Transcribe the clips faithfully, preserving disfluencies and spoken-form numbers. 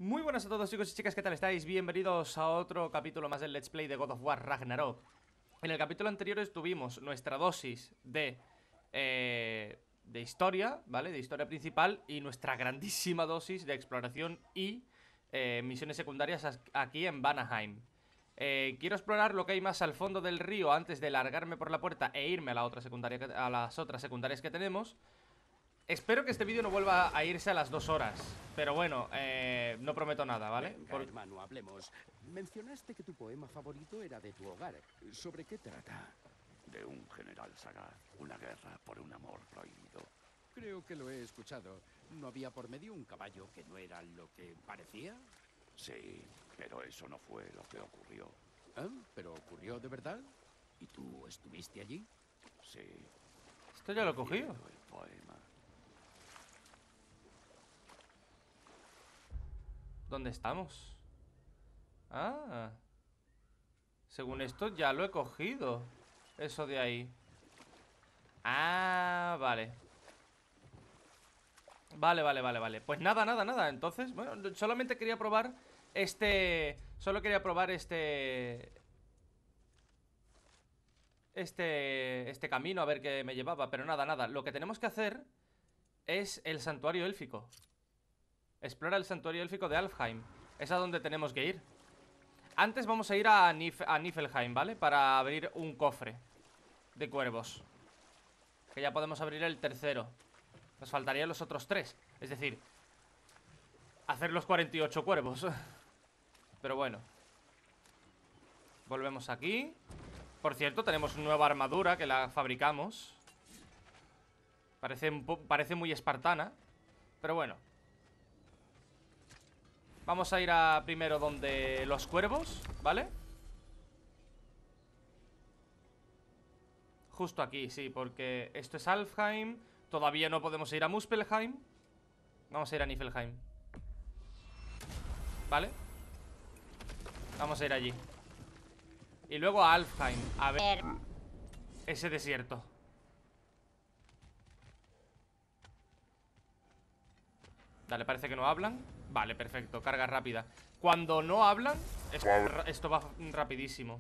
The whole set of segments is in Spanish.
Muy buenas a todos, chicos y chicas, ¿qué tal estáis? Bienvenidos a otro capítulo más del Let's Play de God of War Ragnarok. En el capítulo anterior estuvimos nuestra dosis de, eh, de historia, ¿vale? De historia principal y nuestra grandísima dosis de exploración y eh, misiones secundarias aquí en Vanaheim. Eh, quiero explorar lo que hay más al fondo del río antes de largarme por la puerta e irme a, la otra secundaria que, a las otras secundarias que tenemos. Espero que este vídeo no vuelva a irse a las dos horas. Pero bueno, eh, no prometo nada, ¿vale? Venga, Por... hermano, hablemos. Mencionaste que tu poema favorito era de tu hogar. ¿Sobre qué trata? De un general sagaz, una guerra por un amor prohibido. Creo que lo he escuchado. ¿No había por medio un caballo que no era lo que parecía? Sí, pero eso no fue lo que ocurrió. ¿Ah? ¿Pero ocurrió de verdad? ¿Y tú estuviste allí? Sí. Esto ya lo he cogido. El poema. ¿Dónde estamos? Ah. Según esto ya lo he cogido. Eso de ahí. Ah, vale. Vale, vale, vale, vale. Pues nada, nada, nada. Entonces, bueno, solamente quería probar este... Solo quería probar este... Este... Este camino, a ver qué me llevaba. Pero nada, nada. Lo que tenemos que hacer es el santuario élfico. Explora el santuario élfico de Alfheim. Es a donde tenemos que ir. Antes vamos a ir a, Nif a Niflheim, ¿vale? Para abrir un cofre de cuervos. Que ya podemos abrir el tercero. Nos faltarían los otros tres. Es decir, hacer los cuarenta y ocho cuervos. Pero bueno. Volvemos aquí. Por cierto, tenemos nueva armadura que la fabricamos. Parece, parece muy espartana. Pero bueno. Vamos a ir a primero donde los cuervos, ¿vale? Justo aquí, sí, porque esto es Alfheim. Todavía no podemos ir a Muspelheim. Vamos a ir a Niflheim, ¿vale? Vamos a ir allí. Y luego a Alfheim. A ver ese desierto. Dale, parece que no hablan. Vale, perfecto, carga rápida. Cuando no hablan, esto, esto va rapidísimo.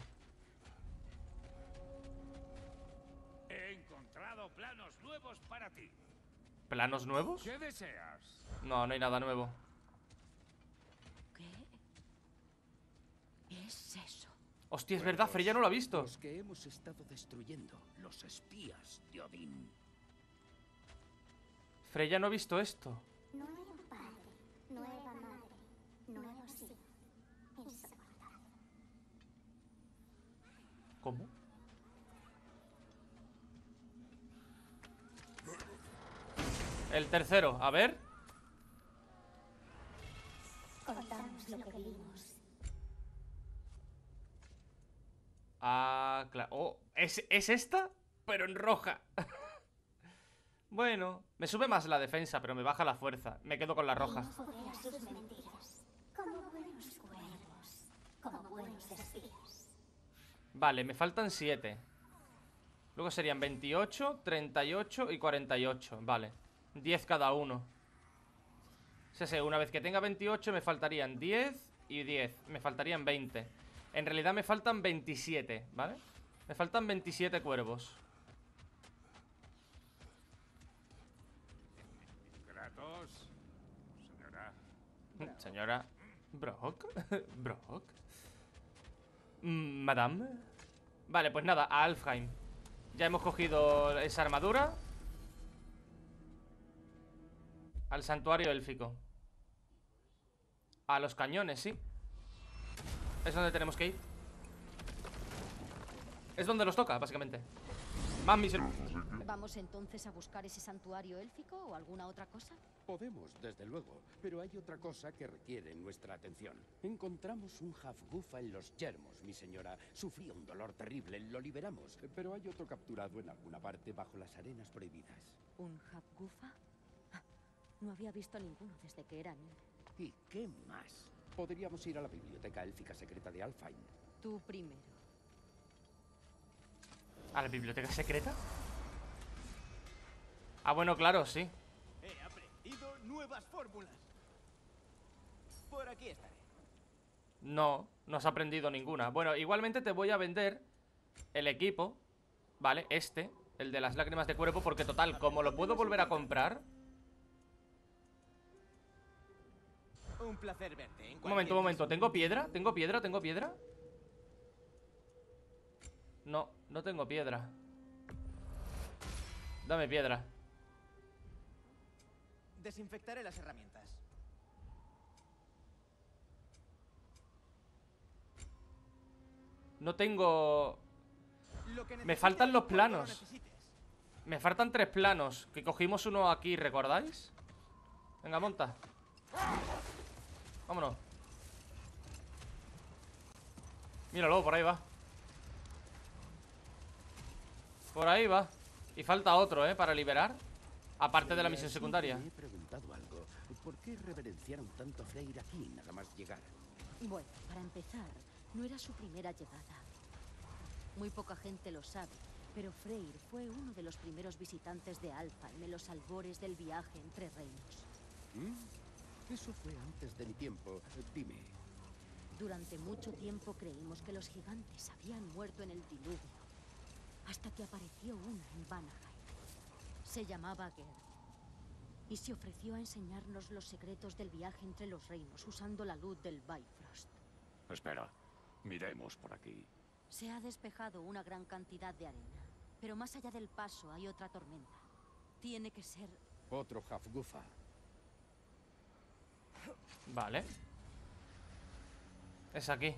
He encontrado planos nuevos para ti. ¿Planos nuevos? ¿Qué deseas? No, no hay nada nuevo. ¿Qué es eso? Hostia, es verdad, Freya no lo ha visto. Los que hemos estado destruyendo. Los espías de Odín. Freya no ha visto esto. Nuevo padre, nueva madre, nuevo sí. Insoportable. ¿Cómo? El tercero, a ver. Contamos lo que vimos. Ah, claro. Oh, ¿es, ¿es esta? Pero en roja. Bueno, me sube más la defensa, pero me baja la fuerza. Me quedo con la roja. Fuera sus mentiras. Como buenos cuervos. Como buenos espías. Vale, me faltan siete. Luego serían veintiocho, treinta y ocho y cuarenta y ocho. Vale, diez cada uno. Sí, sí, una vez que tenga veintiocho me faltarían diez y diez. Me faltarían veinte. En realidad me faltan veintisiete, ¿vale? Me faltan veintisiete cuervos. Kratos. Señora. Señora Brock. Brock. Mm, Madame. Vale, pues nada, a Alfheim. Ya hemos cogido esa armadura. Al santuario élfico. A los cañones, sí. Es donde tenemos que ir. Es donde nos toca, básicamente. Más misiones. ¿Vamos entonces a buscar ese santuario élfico o alguna otra cosa? Podemos, desde luego, pero hay otra cosa que requiere nuestra atención. Encontramos un Hafgufa en los yermos, mi señora. Sufría un dolor terrible, lo liberamos, pero hay otro capturado en alguna parte bajo las arenas prohibidas. ¿Un Hafgufa? Ah, no había visto ninguno desde que era niña. ¿Y qué más? Podríamos ir a la biblioteca élfica secreta de Alfheim. Tú primero. ¿A la biblioteca secreta? Ah, bueno, claro, sí. He aprendido nuevas fórmulas. Por aquí estaré. No, no has aprendido ninguna. Bueno, igualmente te voy a vender el equipo, ¿vale? Este, el de las lágrimas de cuerpo, porque total, como lo puedo volver a comprar. Un placer verte. En Un momento, un momento, ¿tengo piedra? ¿Tengo piedra? ¿Tengo piedra? No, no tengo piedra. Dame piedra. Desinfectaré las herramientas. No tengo... Lo que Me faltan los necesites, cuando lo planos. necesites. Me faltan tres planos. Que cogimos uno aquí, ¿recordáis? Venga, monta. Vámonos. Míralo, por ahí va. Por ahí va. Y falta otro, ¿eh? Para liberar. Aparte de la misión secundaria. Me he preguntado algo. ¿Por qué reverenciaron tanto a Freyr aquí nada más llegar? Bueno, para empezar, no era su primera llegada. Muy poca gente lo sabe, pero Freyr fue uno de los primeros visitantes de Alfheim en los albores del viaje entre reinos. ¿Mm? Eso fue antes de mi tiempo. Dime. Durante mucho tiempo creímos que los gigantes habían muerto en el diluvio, hasta que apareció uno en Vanaheim. Se llamaba Gerd, y se ofreció a enseñarnos los secretos del viaje entre los reinos usando la luz del Bifrost. Espera, miremos por aquí. Se ha despejado una gran cantidad de arena, pero más allá del paso hay otra tormenta. Tiene que ser... Otro Hafgufa. Vale. Es aquí.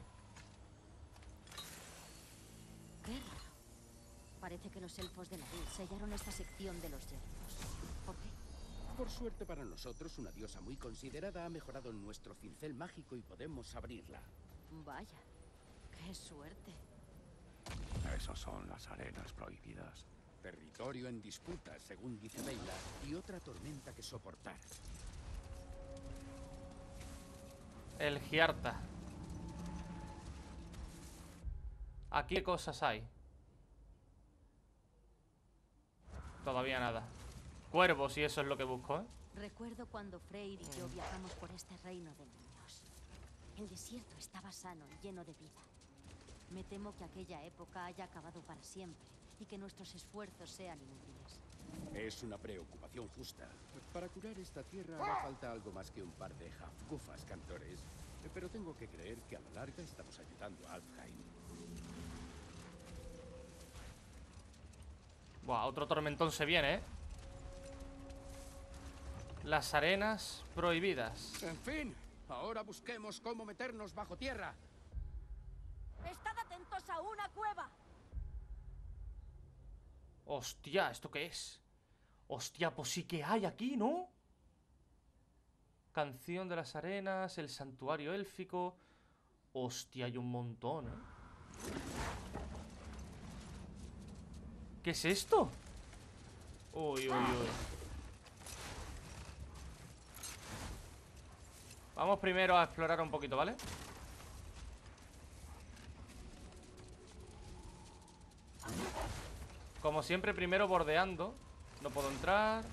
Qué raro. Parece que los elfos de Nadir sellaron esta sección de los yermos. ¿Por qué? Por suerte para nosotros, una diosa muy considerada ha mejorado nuestro cincel mágico y podemos abrirla. Vaya, qué suerte. Esas son las arenas prohibidas. Territorio en disputa, según dice Beyla, y otra tormenta que soportar. El Giarta. Aquí, ¿qué cosas hay? Todavía nada. Cuervos, y eso es lo que busco, ¿eh? Recuerdo cuando Freyr y yo viajamos por este reino de niños. El desierto estaba sano y lleno de vida. Me temo que aquella época haya acabado para siempre y que nuestros esfuerzos sean inútiles. Es una preocupación justa. Para curar esta tierra hará falta algo más que un par de Hafgufas cantores. Pero tengo que creer que a la larga estamos ayudando a Alfheim. Buah, otro tormentón se viene, ¿eh? Las arenas prohibidas. En fin, ahora busquemos cómo meternos bajo tierra. ¡Estad atentos a una cueva! Hostia, ¿esto qué es? Hostia, pues sí que hay aquí, ¿no? Canción de las arenas, el santuario élfico. Hostia, hay un montón, ¿eh? ¿Qué es esto? Uy, uy, uy. Vamos primero a explorar un poquito, ¿vale? Como siempre, primero bordeando. No puedo entrar.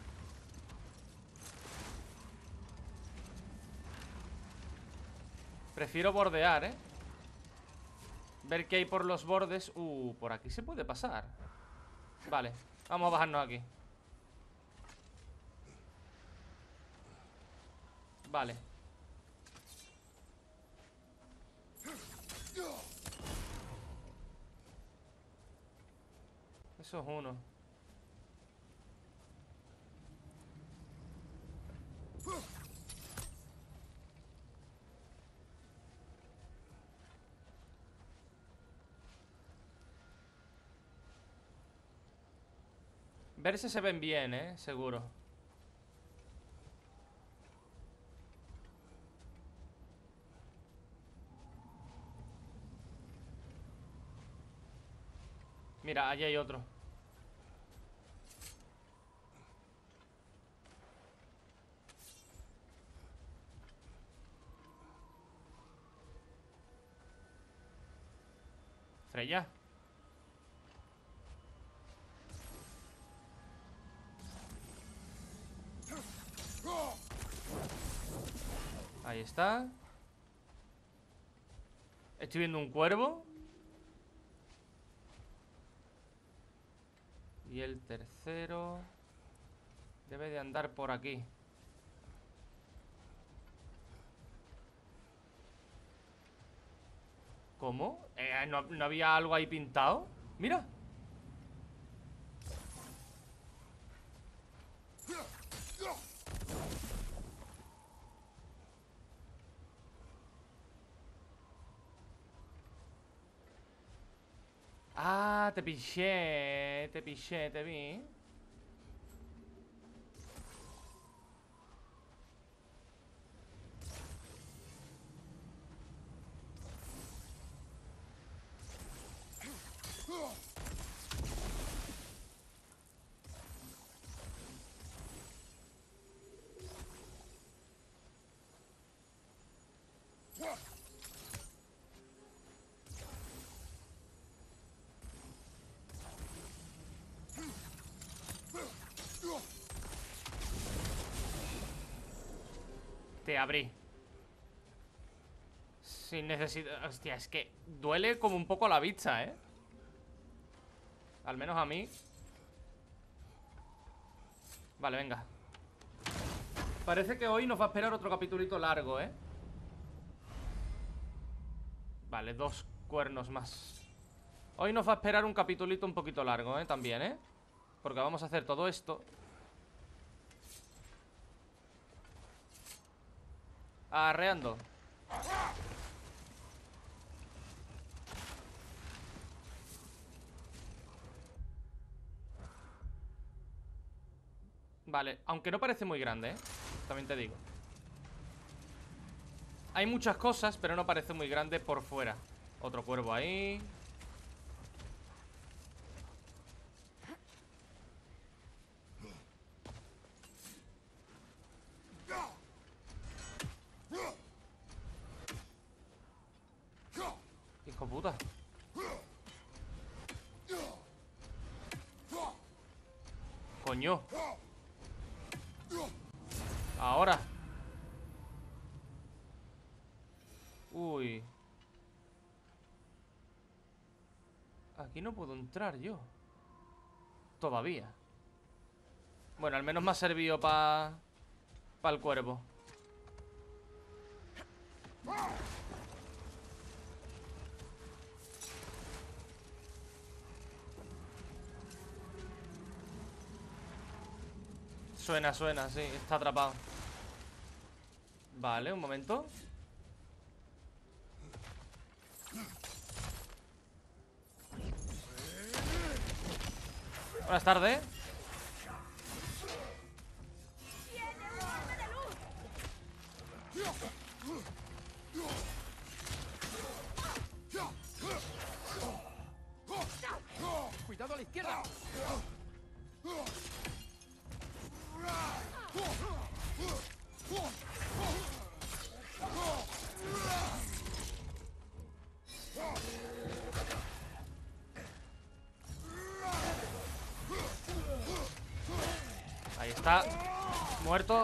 Prefiero bordear, ¿eh? Ver qué hay por los bordes. Uh, por aquí se puede pasar. Vale, vamos a bajarnos aquí. Vale. Eso es uno. Ver si se ven bien, eh, seguro. Mira, allí hay otro. Freya. Ahí está. Estoy viendo un cuervo. Y el tercero debe de andar por aquí. ¿Cómo? Eh, ¿no, ¿No había algo ahí pintado? Mira. Ah, te piché, te piché, te vi. Te abrí. Sin necesidad. Hostia, es que duele como un poco la bicha, ¿eh? Al menos a mí. Vale, venga. Parece que hoy nos va a esperar otro capitulito largo, ¿eh? Vale, dos cuernos más. Hoy nos va a esperar un capitulito un poquito largo, ¿eh? También, ¿eh? Porque vamos a hacer todo esto. Arreando. Vale, aunque no parece muy grande, ¿eh? También te digo. Hay muchas cosas, pero no parece muy grande por fuera. Otro cuervo ahí. Hijo puta. Coño. Ahora. Uy. Aquí no puedo entrar yo. Todavía. Bueno, al menos me ha servido para para el cuervo. Suena, suena, sí, está atrapado. Vale, un momento. Buenas tardes. ¡Cuidado a la izquierda! Ahí está. Muerto.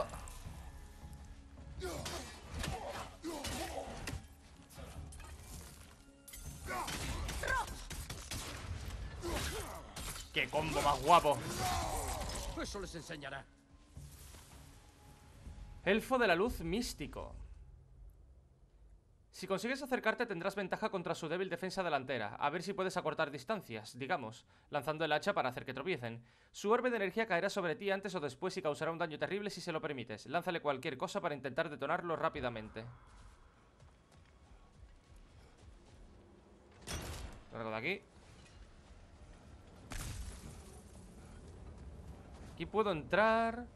¡Qué combo más guapo! Eso les enseñará. Elfo de la luz místico. Si consigues acercarte tendrás ventaja contra su débil defensa delantera. A ver si puedes acortar distancias, digamos, lanzando el hacha para hacer que tropiecen. Su orbe de energía caerá sobre ti antes o después y causará un daño terrible si se lo permites. Lánzale cualquier cosa para intentar detonarlo rápidamente. Largo de aquí. Aquí puedo entrar.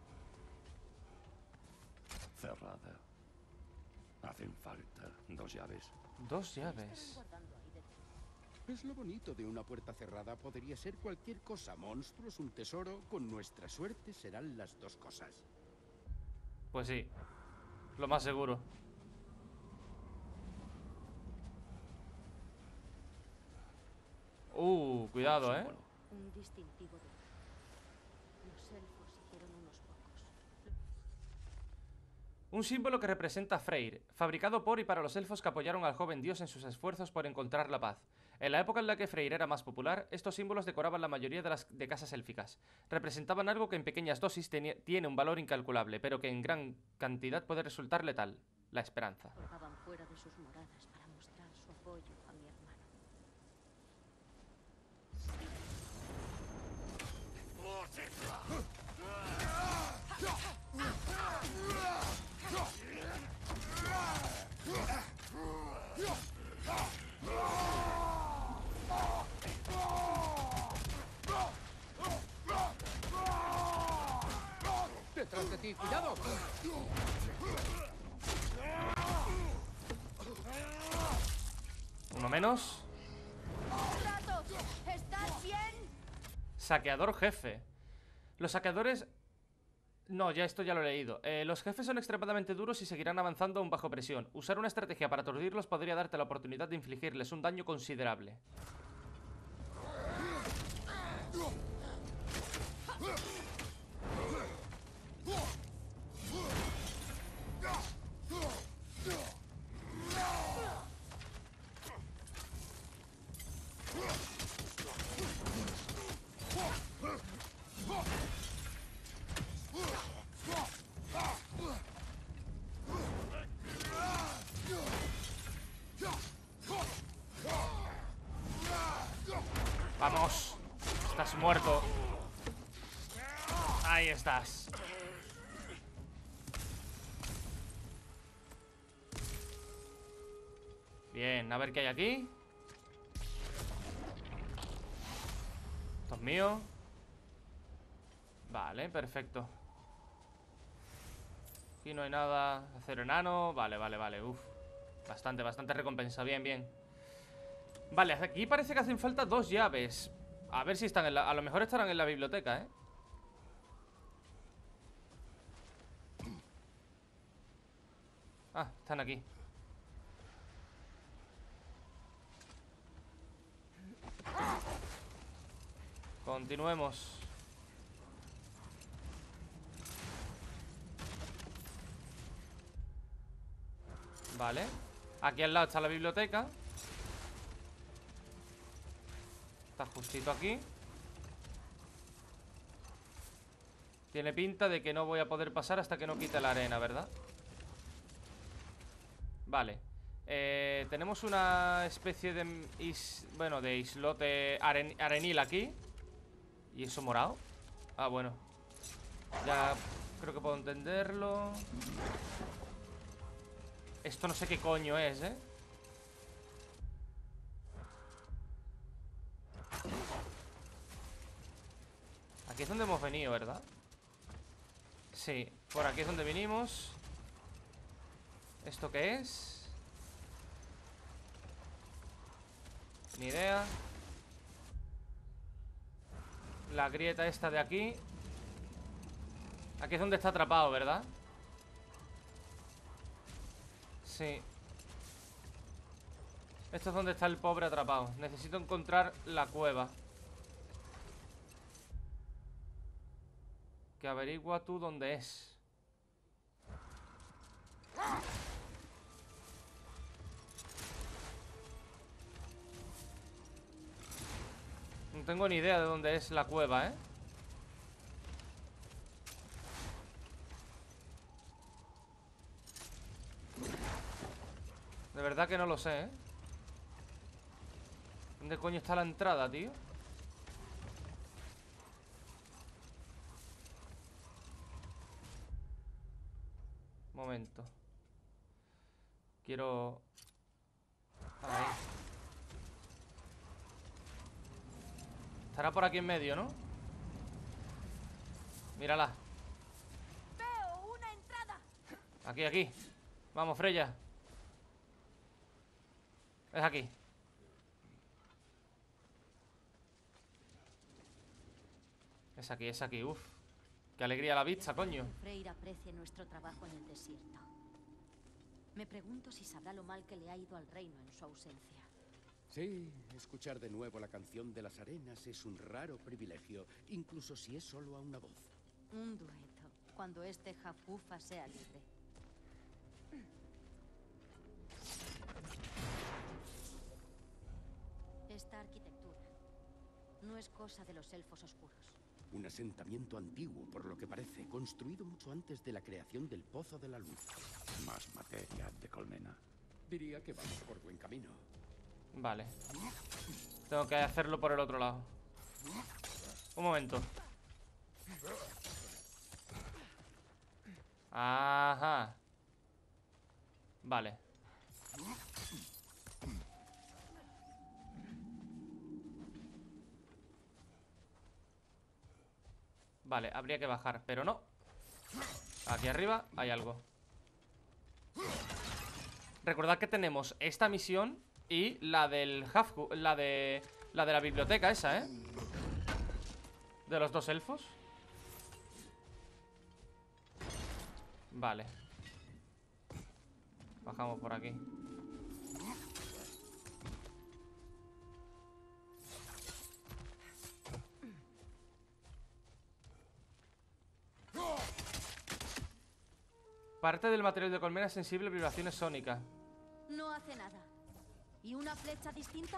Cerrada. Hacen falta dos llaves. Dos llaves. Es lo bonito de una puerta cerrada. Podría ser cualquier cosa. Monstruos, un tesoro. Con nuestra suerte serán las dos cosas. Pues sí. Lo más seguro. Uh, cuidado, eh. Un distintivo de... Los elfos hicieron unos pocos. Un símbolo que representa a Freyr, fabricado por y para los elfos que apoyaron al joven dios en sus esfuerzos por encontrar la paz. En la época en la que Freyr era más popular, estos símbolos decoraban la mayoría de las de casas élficas. Representaban algo que en pequeñas dosis tiene un valor incalculable, pero que en gran cantidad puede resultar letal: la esperanza. Colgaban fuera de sus moradas para mostrar su apoyo a mi hermano. ¡Detrás de ti! ¡Cuidado! Uno menos. ¡Kratos! ¿Estás bien? Saqueador jefe. Los saqueadores... No, ya esto ya lo he leído. Eh, los jefes son extremadamente duros y seguirán avanzando aún bajo presión. Usar una estrategia para aturdirlos podría darte la oportunidad de infligirles un daño considerable. Vamos. Estás muerto. Ahí estás. Bien, a ver qué hay aquí. Esto es mío. Vale, perfecto. Aquí no hay nada. Acero enano. Vale, vale, vale. Uf. Bastante, bastante recompensa. Bien, bien. Vale, aquí parece que hacen falta dos llaves. A ver si están en la... A lo mejor estarán en la biblioteca, ¿eh? Ah, están aquí. Continuemos. Vale. Aquí al lado está la biblioteca. Está justito aquí. Tiene pinta de que no voy a poder pasar hasta que no quite la arena, ¿verdad? Vale. Eh, tenemos una especie de is, bueno, de islote aren, arenil aquí. ¿Y eso morado? Ah, bueno. Ya creo que puedo entenderlo. Esto no sé qué coño es, ¿eh? Aquí es donde hemos venido, ¿verdad? Sí, por aquí es donde vinimos. ¿Esto qué es? Ni idea. La grieta esta de aquí. Aquí es donde está atrapado, ¿verdad? Sí. Esto es donde está el pobre atrapado. Necesito encontrar la cueva. Que averigua tú dónde es. No tengo ni idea de dónde es la cueva, ¿eh? De verdad que no lo sé, ¿eh? ¿Dónde coño está la entrada, tío? Momento. Quiero... Ahí. Estará por aquí en medio, ¿no? Mírala. Veo una entrada. Aquí, aquí. Vamos, Freya. Es aquí. Es aquí, es aquí. Uf. Qué alegría la vista, coño. Freyr aprecia nuestro trabajo en el desierto. Me pregunto si sabrá lo mal que le ha ido al reino en su ausencia. Sí, escuchar de nuevo la canción de las arenas es un raro privilegio, incluso si es solo a una voz. Un dueto, cuando este Jafgufa sea libre. es cosa de los elfos oscuros. Un asentamiento antiguo, por lo que parece, construido mucho antes de la creación del Pozo de la Luz. Más materia de colmena. Diría que vamos por buen camino. Vale. Tengo que hacerlo por el otro lado. Un momento. Ajá. Vale. Vale, habría que bajar, pero no. Aquí arriba hay algo. Recordad que tenemos esta misión y la del Hafgu, la de la de la biblioteca esa, ¿eh? De los dos elfos. Vale. Bajamos por aquí. Parte del material de colmena sensible a vibraciones sónicas. No hace nada. ¿Y una flecha distinta?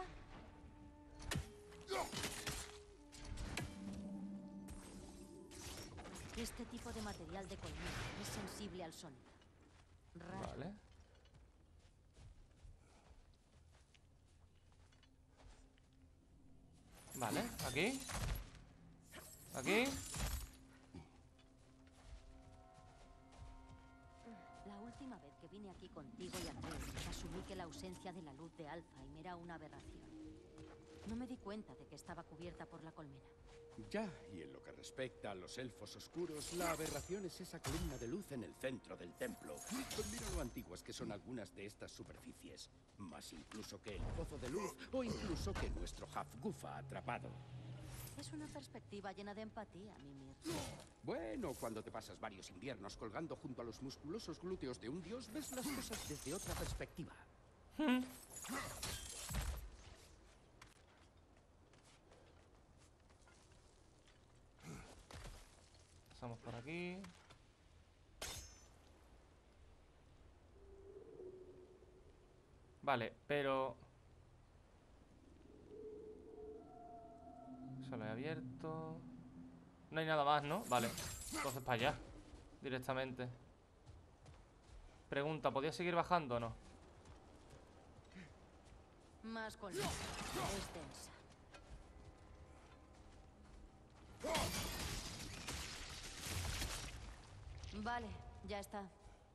Este tipo de material de colmena es sensible al sonido. Raro. Vale. Vale, aquí. Aquí. La última vez que vine aquí contigo y Atreus, asumí que la ausencia de la luz de Alfheim era una aberración. No me di cuenta de que estaba cubierta por la colmena. Ya, y en lo que respecta a los elfos oscuros, la aberración es esa columna de luz en el centro del templo. Pues mira lo antiguas que son algunas de estas superficies. Más incluso que el pozo de luz o incluso que nuestro Hafgufa atrapado. Es una perspectiva llena de empatía, Mimir. Bueno, cuando te pasas varios inviernos colgando junto a los musculosos glúteos de un dios, ves las cosas desde otra perspectiva. Pasamos por aquí. Vale, pero... Eso lo he abierto. No hay nada más, ¿no? Vale, entonces para allá directamente. Pregunta, ¿podía seguir bajando o no? Más colmena. Es densa. Vale, ya está.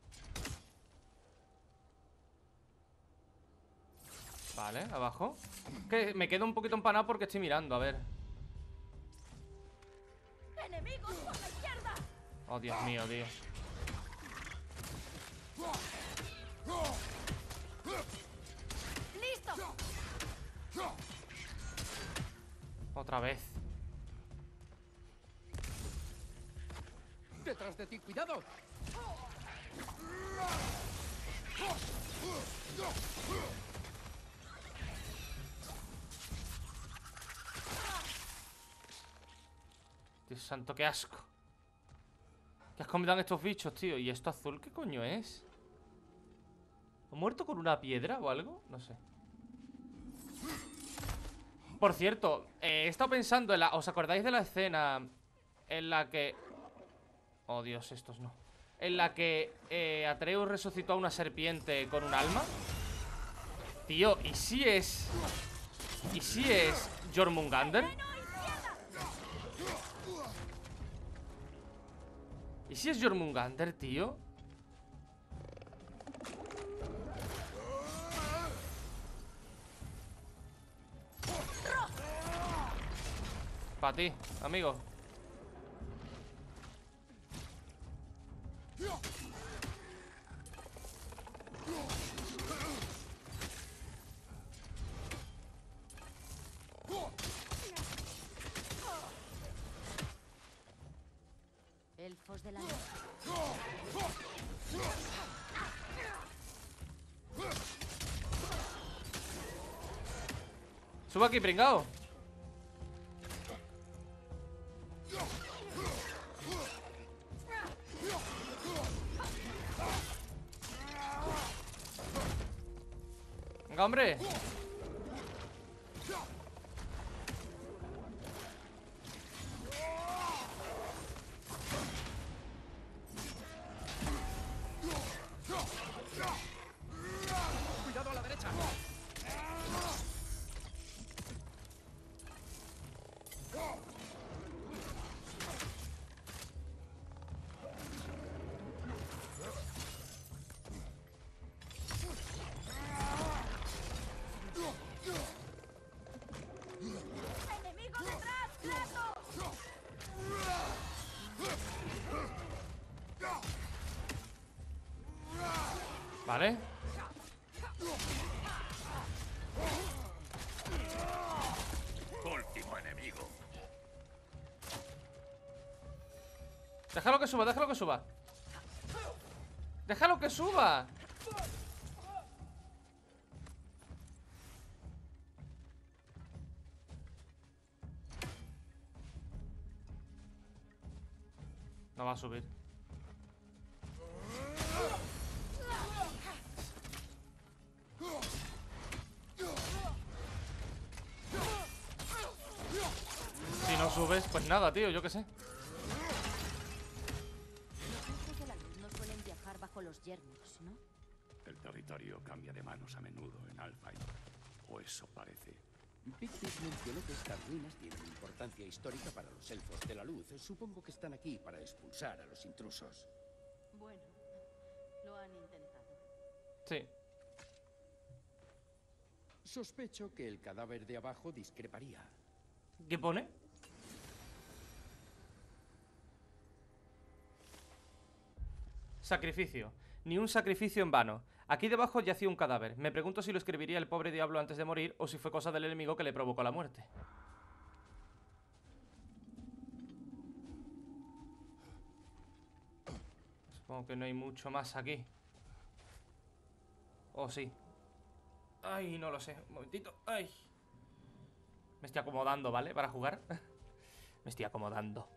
Vale, abajo. Que me quedo un poquito empanado porque estoy mirando, a ver. ¡Enemigos por la izquierda! Oh, Dios mío, tío. ¡Listo! Otra vez. ¡Detrás de ti, cuidado! Dios santo, qué asco. ¿Qué asco me dan estos bichos, tío? ¿Y esto azul qué coño es? ¿Ha muerto con una piedra o algo? No sé. Por cierto, eh, he estado pensando en la... ¿Os acordáis de la escena en la que... Oh, Dios, estos no. En la que eh, Atreus resucitó a una serpiente con un alma. Tío, ¿y si es... ¿Y si es Jormungandr? ¿Y si es Jormungandr, tío? Para ti, amigo. Elfos de la noche. Sube aquí, pringao. Venga, hombre. derecha. ¡Enemigo detrás! ¡Plato! Vale. Último enemigo. Déjalo que suba, déjalo que suba. Déjalo que suba. No va a subir. Si no subes, pues nada, tío, yo qué sé. Los hijos de la luz no suelen viajar bajo los yermos, ¿no? El territorio cambia de manos a menudo en Alfheim. O eso parece. Pictic mencionó que estas ruinas tienen importancia histórica para los elfos de la luz. Supongo que están aquí para expulsar a los intrusos. Bueno, lo han intentado. Sí. Sospecho que el cadáver de abajo discreparía. ¿Qué pone? Sacrificio. Ni un sacrificio en vano. Aquí debajo yacía un cadáver. Me pregunto si lo escribiría el pobre diablo antes de morir o si fue cosa del enemigo que le provocó la muerte. Supongo que no hay mucho más aquí. Oh, sí. Ay, no lo sé. Un momentito. Ay. Me estoy acomodando, ¿vale? Para jugar. Me estoy acomodando.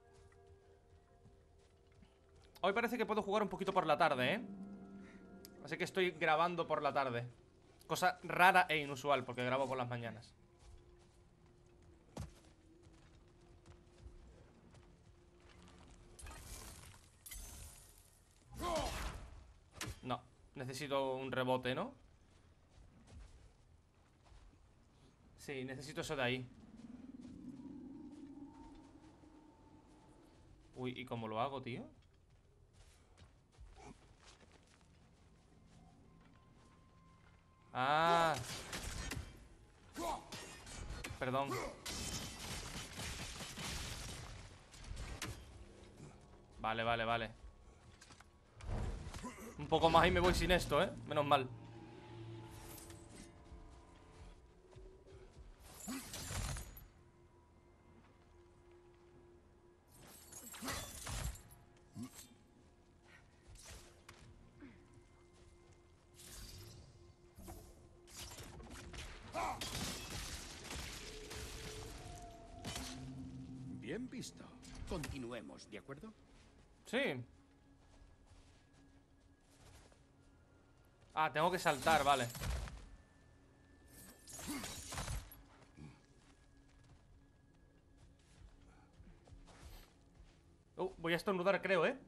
Hoy parece que puedo jugar un poquito por la tarde, ¿eh? Así que estoy grabando por la tarde. Cosa rara e inusual, porque grabo por las mañanas. No, necesito un rebote, ¿no? Sí, necesito eso de ahí. Uy, ¿y cómo lo hago, tío? Ah. Perdón. Vale, vale, vale. Un poco más y me voy sin esto, ¿eh? Menos mal. Bien visto. Continuemos, ¿de acuerdo? Sí. Ah, tengo que saltar, vale. Uh, voy a estornudar, creo, ¿eh?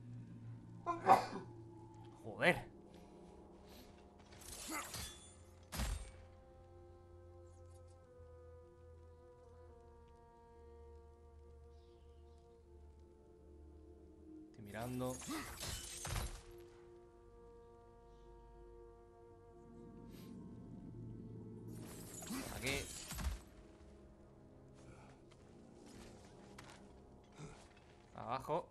Joder. Estoy mirando. Aquí. Abajo.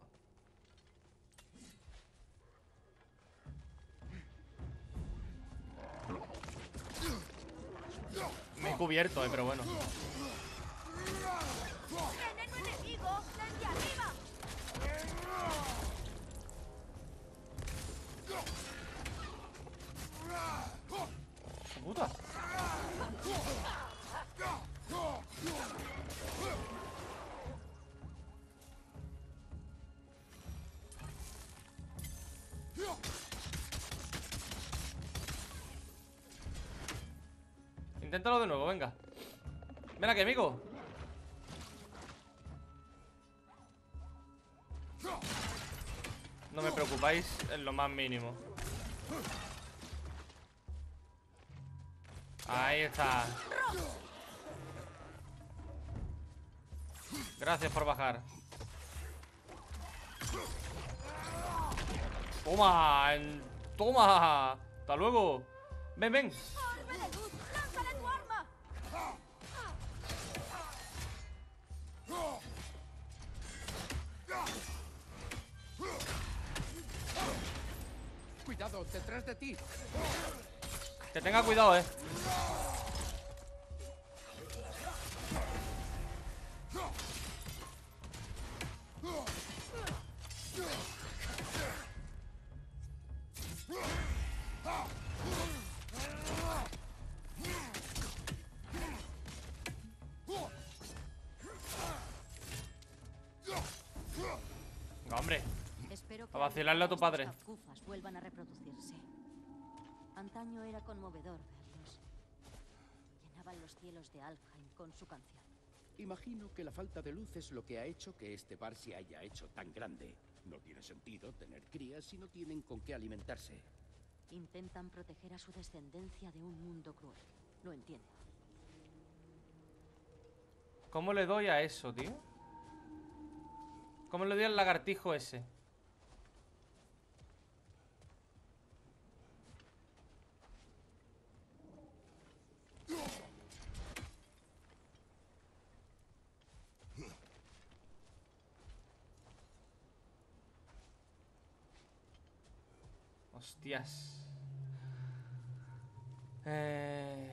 Me he cubierto, eh, pero bueno. ¡Veneno enemigo! ¡Desde arriba! Puta. Inténtalo de nuevo, venga. Ven aquí, amigo. No me preocupáis en lo más mínimo. Ahí está. Gracias por bajar. Toma, en- toma. Hasta luego. Ven, ven. Cuidado, detrás de ti. Que tenga cuidado, eh. Venga, hombre. Espero que A vacilarle a tu estos padre. Hafgufas vuelvan a reproducirse. Antaño era conmovedor verlos. Llenaban los cielos de Alfheim con su canción. Imagino que la falta de luz es lo que ha hecho que este bar se haya hecho tan grande. No tiene sentido tener crías si no tienen con qué alimentarse. Intentan proteger a su descendencia de un mundo cruel. Lo entiendo. ¿Cómo le doy a eso, tío? ¿Cómo le doy al lagartijo ese? Hostias. Eh...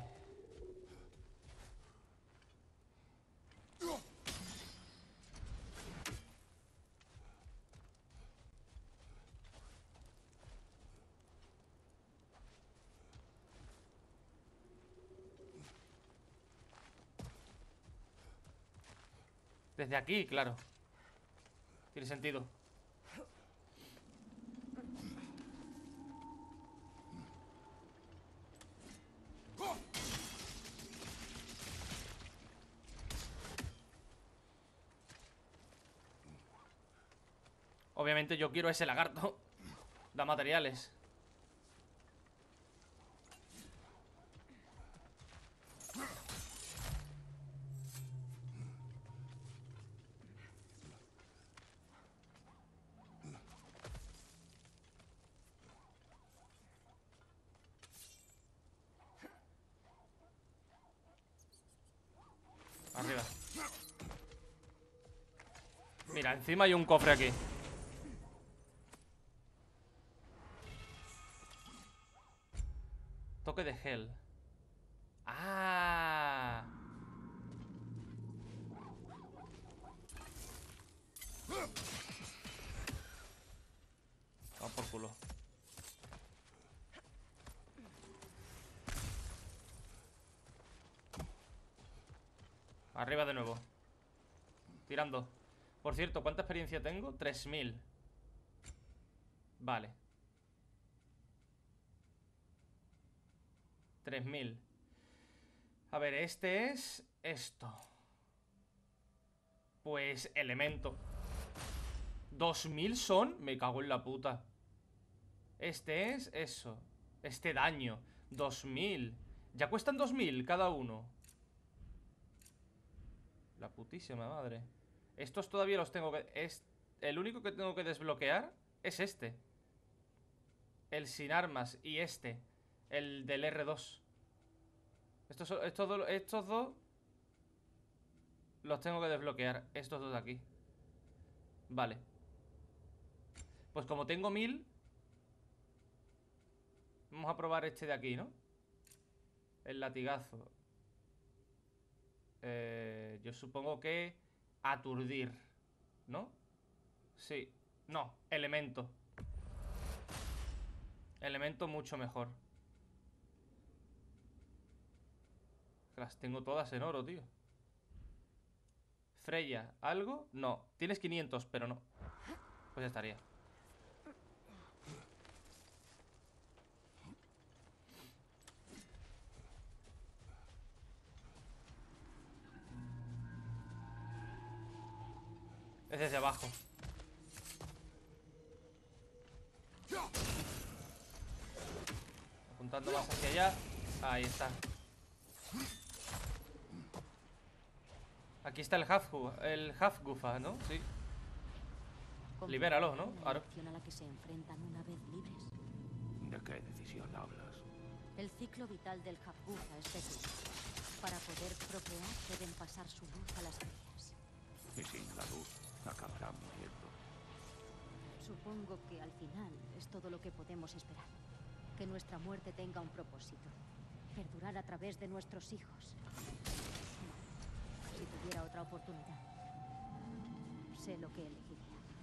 Desde aquí, claro. Tiene sentido. Obviamente yo quiero ese lagarto. Da materiales. Arriba. Mira, encima hay un cofre aquí. Toque de gel. ¡Ah! Vamos por culo. Arriba de nuevo. Tirando. Por cierto, ¿cuánta experiencia tengo? tres mil. Vale. tres mil. A ver, este es esto. Pues elemento. ¿dos mil son? Me cago en la puta. Este es eso. Este daño. dos mil. Ya cuestan dos mil cada uno. La putísima madre. Estos todavía los tengo que... Es... El único que tengo que desbloquear es este. El sin armas. Y este. El del R dos. Estos, son- estos, do- estos dos los tengo que desbloquear. Estos dos de aquí. Vale. Pues como tengo mil, vamos a probar este de aquí, ¿no? El latigazo. Eh, yo supongo que aturdir, ¿no? Sí. No, elemento. Elemento mucho mejor. Las tengo todas en oro, tío. Freya, ¿algo? No. Tienes quinientos, pero no. Pues ya estaría. Es desde abajo. Apuntando más hacia allá. Ahí está. Aquí está el Hafgu, el Hafgufa, ¿no? Sí. Libéralo, ¿no? Claro. A la que se enfrentan una vez libres. ¿De qué decisión hablas? El ciclo vital del Hafgufa es pequeño. Para poder procrear deben pasar su luz a las crías. Y sin la luz acabarán muriendo. Supongo que al final es todo lo que podemos esperar. Que nuestra muerte tenga un propósito. Perdurar a través de nuestros hijos. Si tuviera otra oportunidad, sé lo que elegiría.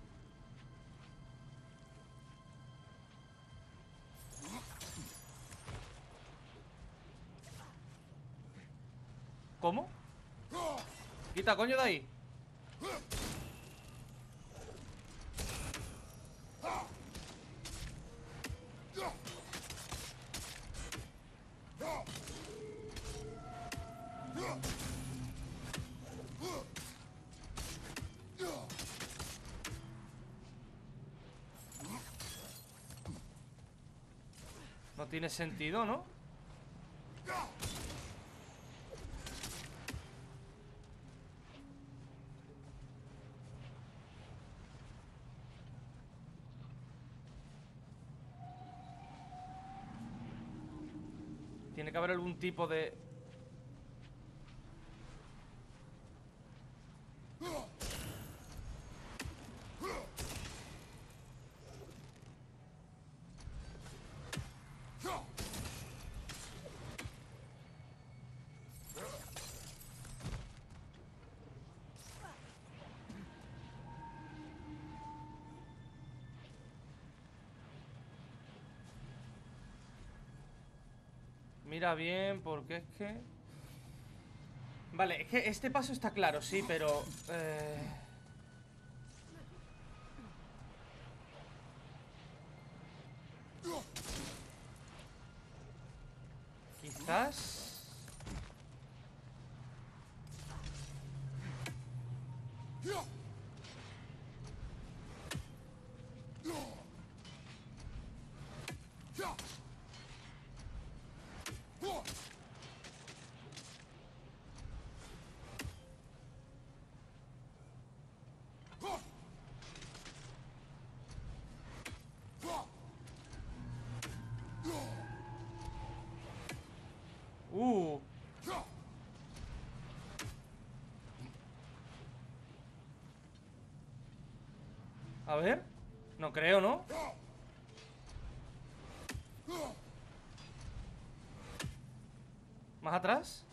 ¿Cómo? Quita, coño, de ahí. No tiene sentido, ¿no? Tiene que haber algún tipo de... Mira bien, porque es que... Vale, es que este paso está claro, sí, pero... Eh... Quizás... Uh. A ver. No creo, ¿no? ¿Más atrás?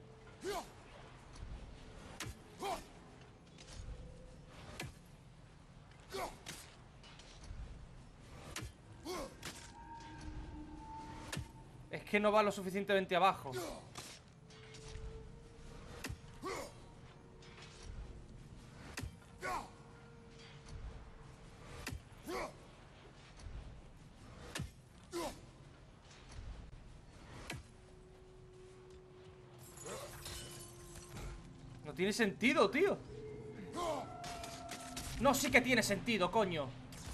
Es que no va lo suficientemente abajo. No tiene sentido, tío. No, sí que tiene sentido, coño.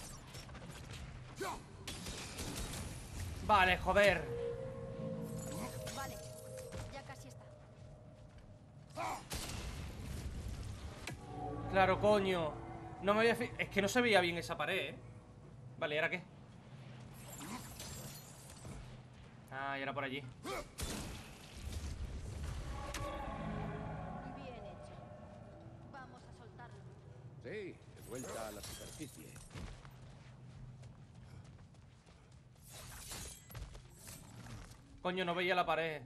Vale, joder. Vale, ya casi está. Claro, coño. No me había fi- Es que no se veía bien esa pared, ¿eh? Vale, ¿y ahora qué? Ah, y era por allí. Bien hecho. Vamos a soltarlo. Sí, de vuelta a la superficie. Coño, no veía la pared.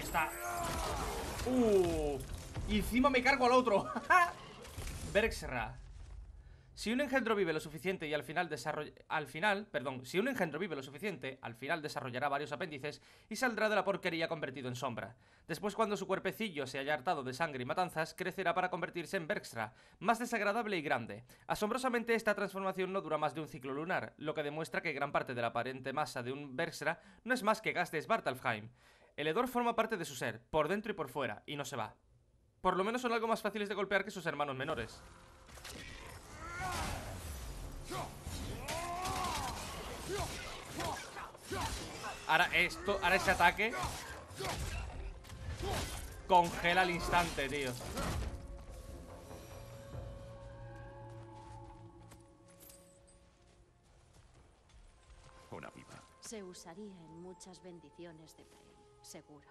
está. Uh, y encima me cargo al otro. Bergsra. Si un engendro vive lo suficiente y al final desarrolla... Al final, perdón, si un engendro vive lo suficiente, al final desarrollará varios apéndices y saldrá de la porquería convertido en sombra. Después, cuando su cuerpecillo se haya hartado de sangre y matanzas, crecerá para convertirse en Bergsra, más desagradable y grande. Asombrosamente, esta transformación no dura más de un ciclo lunar, lo que demuestra que gran parte de la aparente masa de un Bergsra no es más que gas de Svartalfheim. El hedor forma parte de su ser, por dentro y por fuera, y no se va. Por lo menos son algo más fáciles de golpear que sus hermanos menores. Ahora esto, ahora ese ataque congela al instante, tío. Una pipa. Se usaría en muchas bendiciones de Frey, seguro.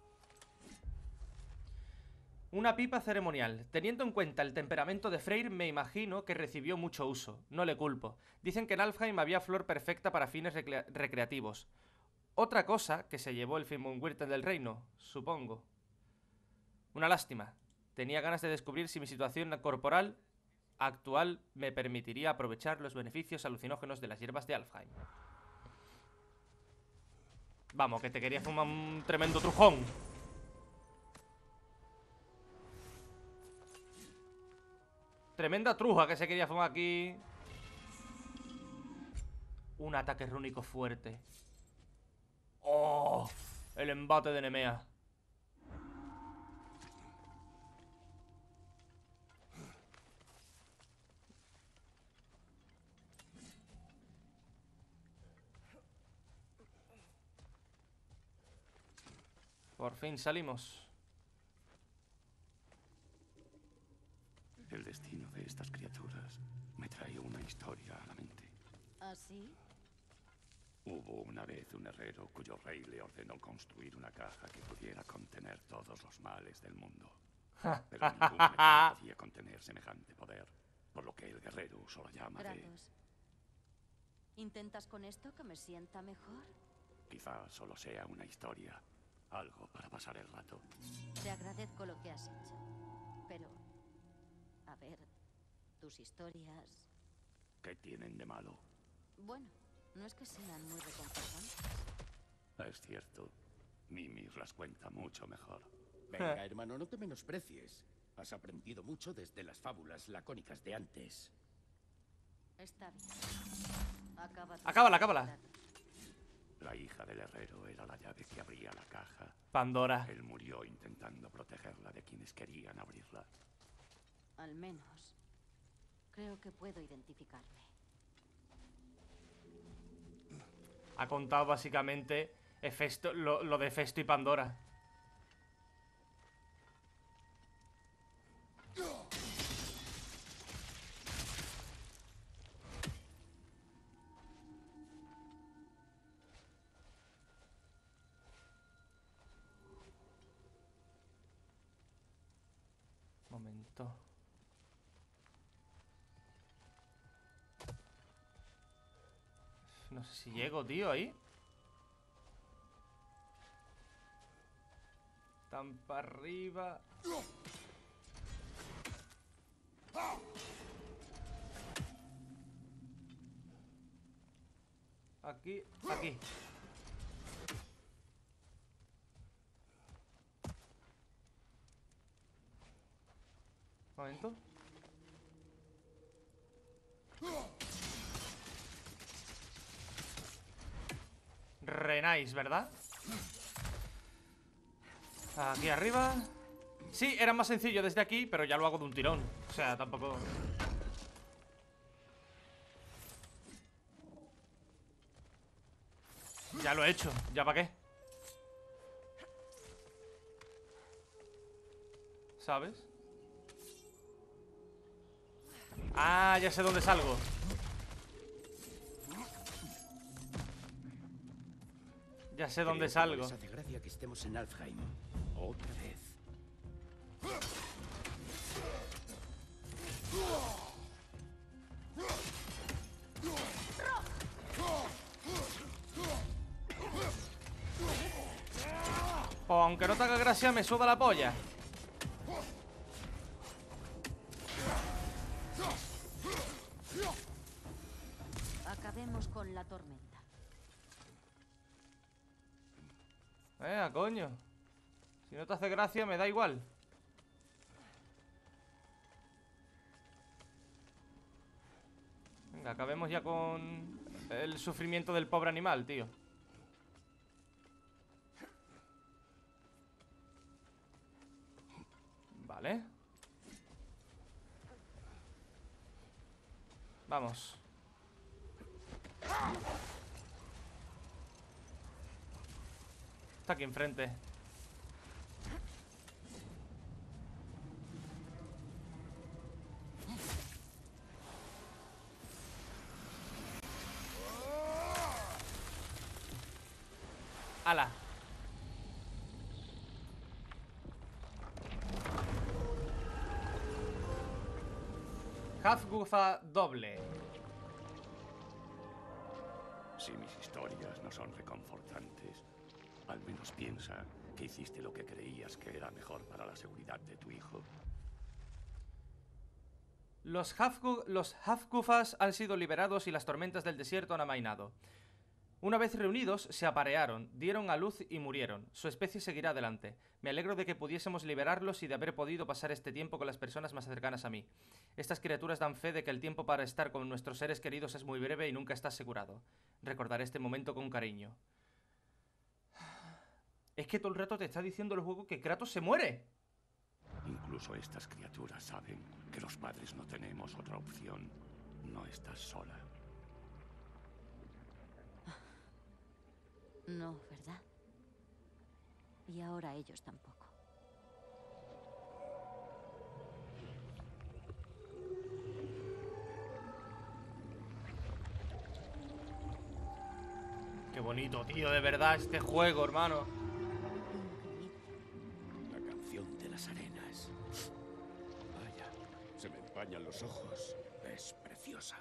Una pipa ceremonial. Teniendo en cuenta el temperamento de Freyr, me imagino que recibió mucho uso. No le culpo. Dicen que en Alfheim había flor perfecta para fines recre- recreativos. Otra cosa que se llevó el Fimbulwinter del reino, supongo. Una lástima. Tenía ganas de descubrir si mi situación corporal actual me permitiría aprovechar los beneficios alucinógenos de las hierbas de Alfheim. Vamos, que te quería fumar un tremendo trujón. Tremenda truja que se quería fumar aquí. Un ataque rúnico fuerte. ¡Oh! El embate de Nemea. Por fin salimos. El destino de estas criaturas me trae una historia a la mente. ¿Así? Hubo una vez un herrero cuyo rey le ordenó construir una caja que pudiera contener todos los males del mundo. Pero ningún metal podía contener semejante poder, por lo que el guerrero usó la llama de... Kratos. ¿Intentas con esto que me sienta mejor? Quizá solo sea una historia, algo para pasar el rato. Te agradezco lo que has hecho, pero... A ver, tus historias... ¿Qué tienen de malo? Bueno, no es que sean muy reconfortantes. Es cierto, Mimir las cuenta mucho mejor. Venga, hermano, no te menosprecies. Has aprendido mucho desde las fábulas lacónicas de antes. Está bien. Acaba tu Acábala, acábala. relato. La hija del herrero era la llave que abría la caja. Pandora. Él murió intentando protegerla de quienes querían abrirla. Al menos, creo que puedo identificarme. Ha contado básicamente Hefesto, lo, lo de Hefesto y Pandora. Momento. No sé si llego, tío, ahí. Tan para arriba. Aquí, aquí. Momento. Re nice, ¿verdad? Aquí arriba. Sí, era más sencillo desde aquí, pero ya lo hago de un tirón. O sea, tampoco... Ya lo he hecho, ¿ya para qué? ¿Sabes? Ah, ya sé dónde salgo. Ya sé dónde Creo que salgo. no les hace gracia que estemos en Alfheim. Otra vez. Pues aunque no te haga gracia, me suda la polla. Acabemos con la tormenta. Eh, coño. Si no te hace gracia, me da igual. Venga, acabemos ya con el sufrimiento del pobre animal, tío. Vale. Vamos. Está aquí enfrente. ¡Hala! Hafgufa doble. Si mis historias no son reconfortantes, al menos piensa que hiciste lo que creías que era mejor para la seguridad de tu hijo. Los, Hafgu los Hafgufas han sido liberados y las tormentas del desierto han amainado. Una vez reunidos, se aparearon, dieron a luz y murieron. Su especie seguirá adelante. Me alegro de que pudiésemos liberarlos y de haber podido pasar este tiempo con las personas más cercanas a mí. Estas criaturas dan fe de que el tiempo para estar con nuestros seres queridos es muy breve y nunca está asegurado. Recordaré este momento con cariño. Es que todo el rato te está diciendo el juego que Kratos se muere. Incluso estas criaturas saben que los padres no tenemos otra opción. No estás sola. No, ¿verdad? Y ahora ellos tampoco. Qué bonito, tío, de verdad, este juego, hermano. La canción de las arenas. Vaya, se me empañan los ojos. Es preciosa.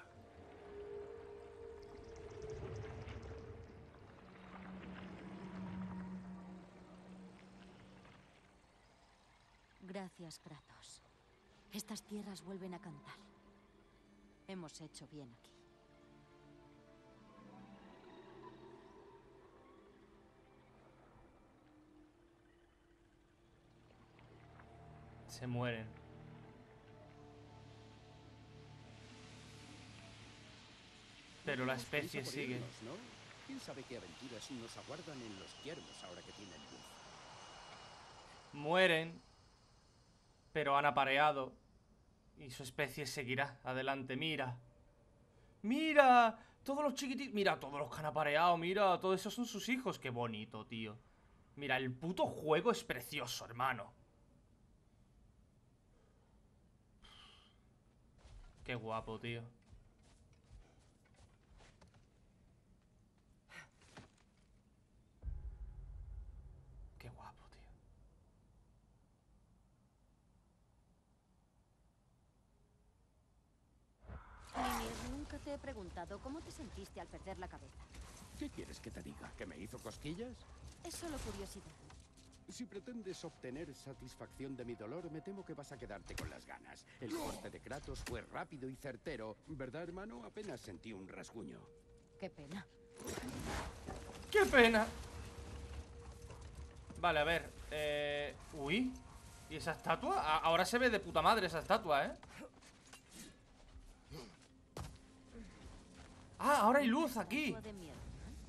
Gracias, Kratos. Estas tierras vuelven a cantar. Hemos hecho bien aquí. Se mueren. Pero la especie Prisa por sigue. irnos, ¿no? ¿Quién sabe qué aventuras nos aguardan en los yermos ahora que tienen luz? Mueren, pero han apareado. Y su especie seguirá adelante. Mira. ¡Mira! Todos los chiquititos. Mira, todos los que han apareado. Mira, todos esos son sus hijos. Qué bonito, tío. Mira, el puto juego es precioso, hermano. Qué guapo, tío. Qué guapo, tío. Mimir, nunca te he preguntado cómo te sentiste al perder la cabeza. ¿Qué quieres que te diga? ¿Que me hizo cosquillas? Es solo curiosidad. Si pretendes obtener satisfacción de mi dolor, me temo que vas a quedarte con las ganas. El corte de Kratos fue rápido y certero. ¿Verdad, hermano? Apenas sentí un rasguño. Qué pena. ¡Qué pena! Vale, a ver. Eh... Uy. ¿Y esa estatua? A- ahora se ve de puta madre esa estatua, ¿eh? Ah, ahora hay luz aquí. Agua de mierda.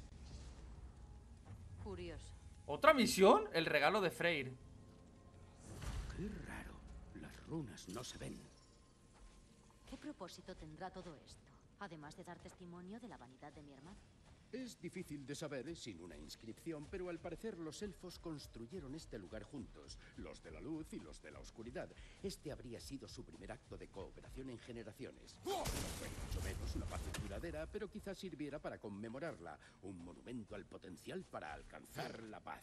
Curioso. ¿Otra misión? El regalo de Freyr. Qué raro. Las runas no se ven. ¿Qué propósito tendrá todo esto? Además de dar testimonio de la vanidad de mi hermano. Es difícil de saber sin una inscripción, pero al parecer los elfos construyeron este lugar juntos, los de la luz y los de la oscuridad. Este habría sido su primer acto de cooperación en generaciones. No fue mucho menos una paz duradera, pero quizás sirviera para conmemorarla, un monumento al potencial para alcanzar la paz.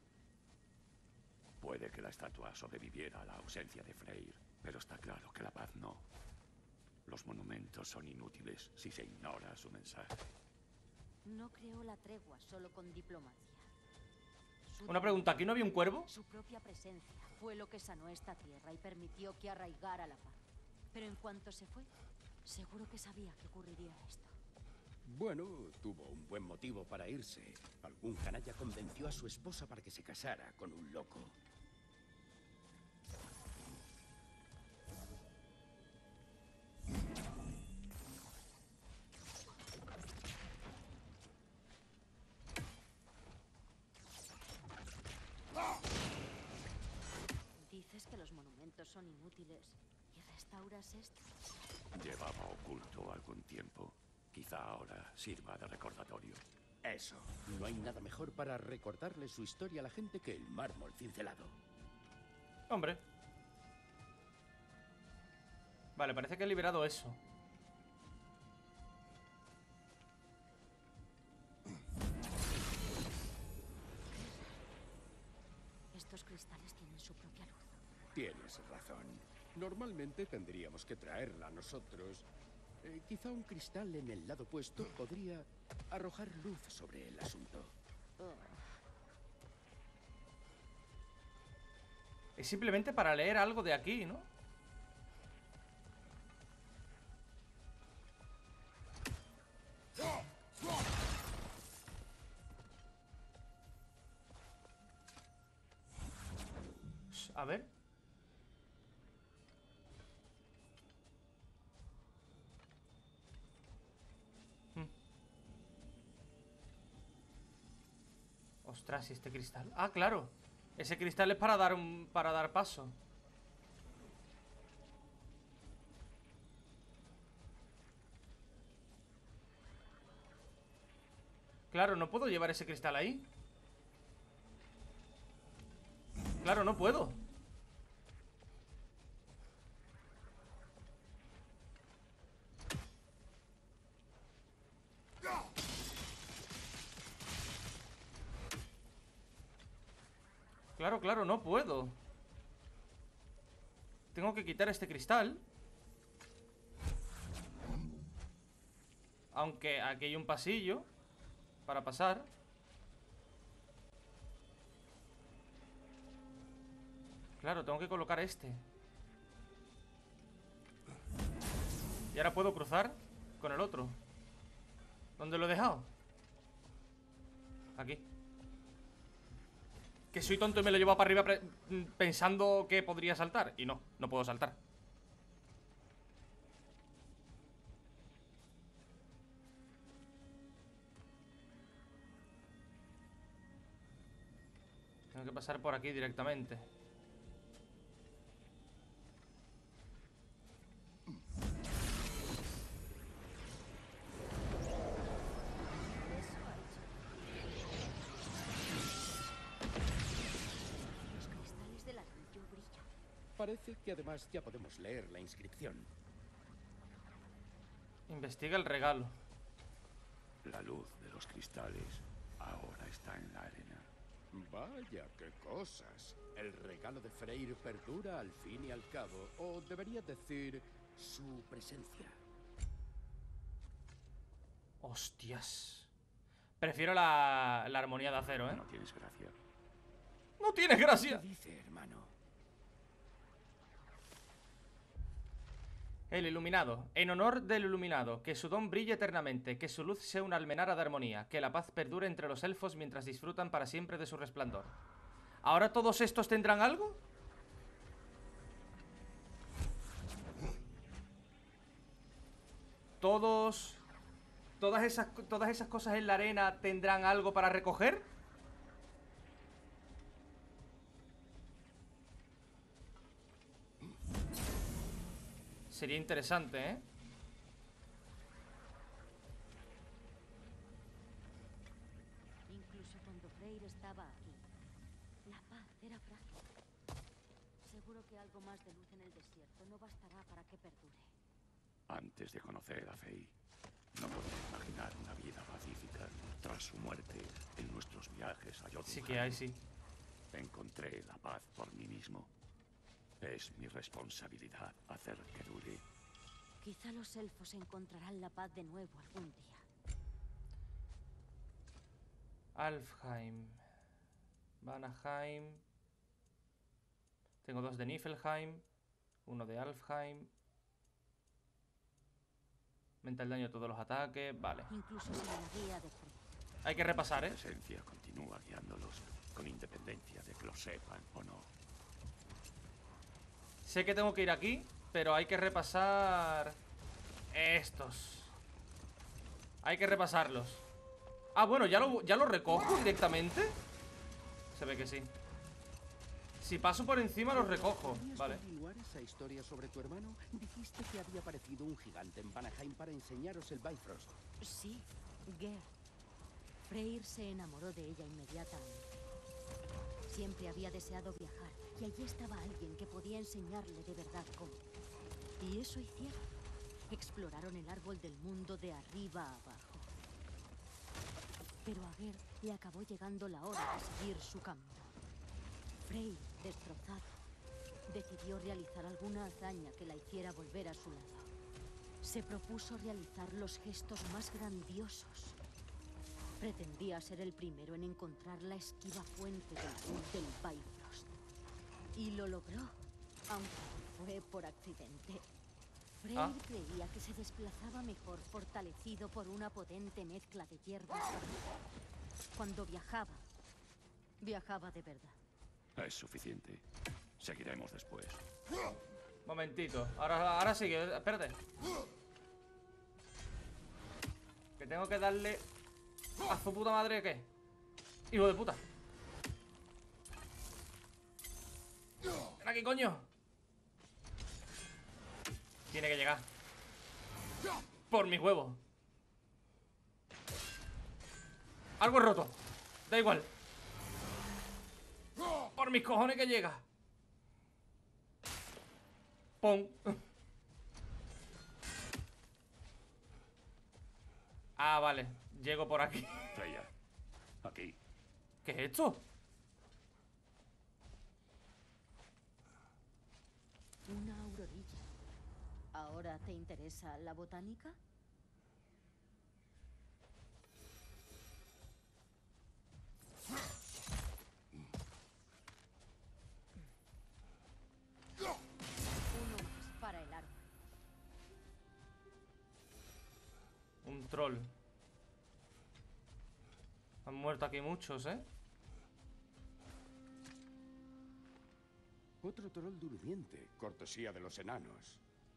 Puede que la estatua sobreviviera a la ausencia de Freyr, pero está claro que la paz no. Los monumentos son inútiles si se ignora su mensaje. No creó la tregua solo con diplomacia. Su Una pregunta, ¿aquí no había un cuervo? Su propia presencia fue lo que sanó esta tierra y permitió que arraigara la paz. Pero en cuanto se fue, seguro que sabía que ocurriría esto. Bueno, tuvo un buen motivo para irse. Algún canalla convenció a su esposa para que se casara con un loco. Dices que los monumentos son inútiles y restauras esto. Llevaba oculto algún tiempo. Quizá ahora sirva de recordatorio. Eso. No hay nada mejor para recordarle su historia a la gente que el mármol cincelado. Hombre. Vale, parece que he liberado eso. Estos cristales tienen su propia luz. Tienes razón. Normalmente tendríamos que traerla nosotros. Eh, quizá un cristal en el lado opuesto podría arrojar luz sobre el asunto. Es simplemente para leer algo de aquí, ¿no? A ver. Hmm. Ostras, ¿y este cristal? Ah, claro. Ese cristal es para dar un para dar paso. Claro, no puedo llevar ese cristal ahí. Claro, no puedo. Claro, claro, no puedo. Tengo que quitar este cristal. Aunque aquí hay un pasillo para pasar. Claro, tengo que colocar este. Y ahora puedo cruzar con el otro. ¿Dónde lo he dejado? Aquí. Que soy tonto y me lo llevo para arriba pensando que podría saltar. Y no, no puedo saltar. Tengo que pasar por aquí directamente. Los cristales del anillo brillan. Parece que además ya podemos leer la inscripción. Investiga el regalo. La luz de los cristales ahora está en la arena. Vaya, qué cosas. El regalo de Freyr perdura al fin y al cabo. O debería decir, su presencia. Hostias. Prefiero la, la armonía de acero, ¿eh? No tienes gracia. ¡No tienes ¿Qué gracia! dice, hermano? El iluminado. En honor del iluminado, que su don brille eternamente, que su luz sea una almenara de armonía, que la paz perdure entre los elfos mientras disfrutan para siempre de su resplandor. ¿Ahora todos estos tendrán algo? ¿Todos... Todas esas, todas esas cosas en la arena tendrán algo para recoger? Sería interesante, ¿eh? Incluso cuando Freyr estaba aquí, la paz era frágil. Seguro que algo más de luz en el desierto no bastará para que perdure. Antes de conocer a Fey, no podía imaginar una vida pacífica. Tras su muerte, en nuestros viajes a Jotunheim, Sí que hay, sí. encontré la paz por mí mismo. Es mi responsabilidad hacer que dure. Quizá los elfos encontrarán la paz de nuevo algún día. Alfheim. Vanaheim. Tengo dos de Niflheim. Uno de Alfheim. Aumenta el daño de todos los ataques. Vale. Incluso sin la guía de Frey. Hay que repasar, ¿eh? La esencia continúa guiándolos, con independencia de que lo sepan o no. Sé que tengo que ir aquí, pero hay que repasar estos. Hay que repasarlos. Ah, bueno, ¿ya lo, ya lo recojo directamente? Se ve que sí. Si paso por encima los recojo. ¿Podrías Vale. continuar esa historia sobre tu hermano? Dijiste que había aparecido un gigante en Vanaheim para enseñaros el Bifrost. Sí, Gerd. Freyr se enamoró de ella inmediatamente. Siempre había deseado viajar, y allí estaba alguien que podía enseñarle de verdad cómo. Y eso hicieron. Exploraron el árbol del mundo de arriba a abajo. Pero a Gerd le acabó llegando la hora de seguir su camino. Freyr, destrozado, decidió realizar alguna hazaña que la hiciera volver a su lado. Se propuso realizar los gestos más grandiosos. Pretendía ser el primero en encontrar la esquiva fuente del pool del Bifrost. Y lo logró, aunque fue por accidente. Freyr Ah. creía que se desplazaba mejor fortalecido por una potente mezcla de hierbas. Cuando viajaba, viajaba de verdad. Es suficiente. Seguiremos después. Momentito. Ahora, ahora sigue. Espérate. Que tengo que darle a su puta madre, ¿qué? Hijo de puta. Ven aquí, coño. Tiene que llegar. Por mi huevo. Algo es roto. Da igual. Por mis cojones que llega. Pum. Ah, vale. Llego por aquí. Freya, aquí. ¿Qué es esto? Una aurorilla. ¿Ahora te interesa la botánica? Uno más para el árbol. Un troll. Han muerto aquí muchos, ¿eh? Otro troll durmiente, cortesía de los enanos.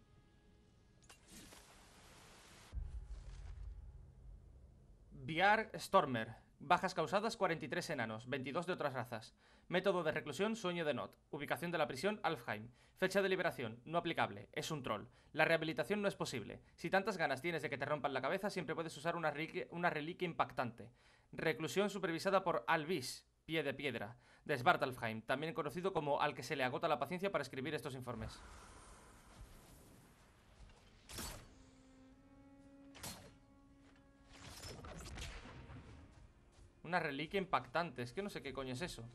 Viar Stormer. Bajas causadas cuarenta y tres enanos, veintidós de otras razas. Método de reclusión Sueño de Not. Ubicación de la prisión Alfheim. Fecha de liberación no aplicable. Es un troll. La rehabilitación no es posible. Si tantas ganas tienes de que te rompan la cabeza, siempre puedes usar una reliquia, una reliquia impactante. Reclusión supervisada por Alvis, pie de piedra, de Svartalfheim, también conocido como al que se le agota la paciencia para escribir estos informes. Una reliquia impactante. Es que no sé qué coño es eso.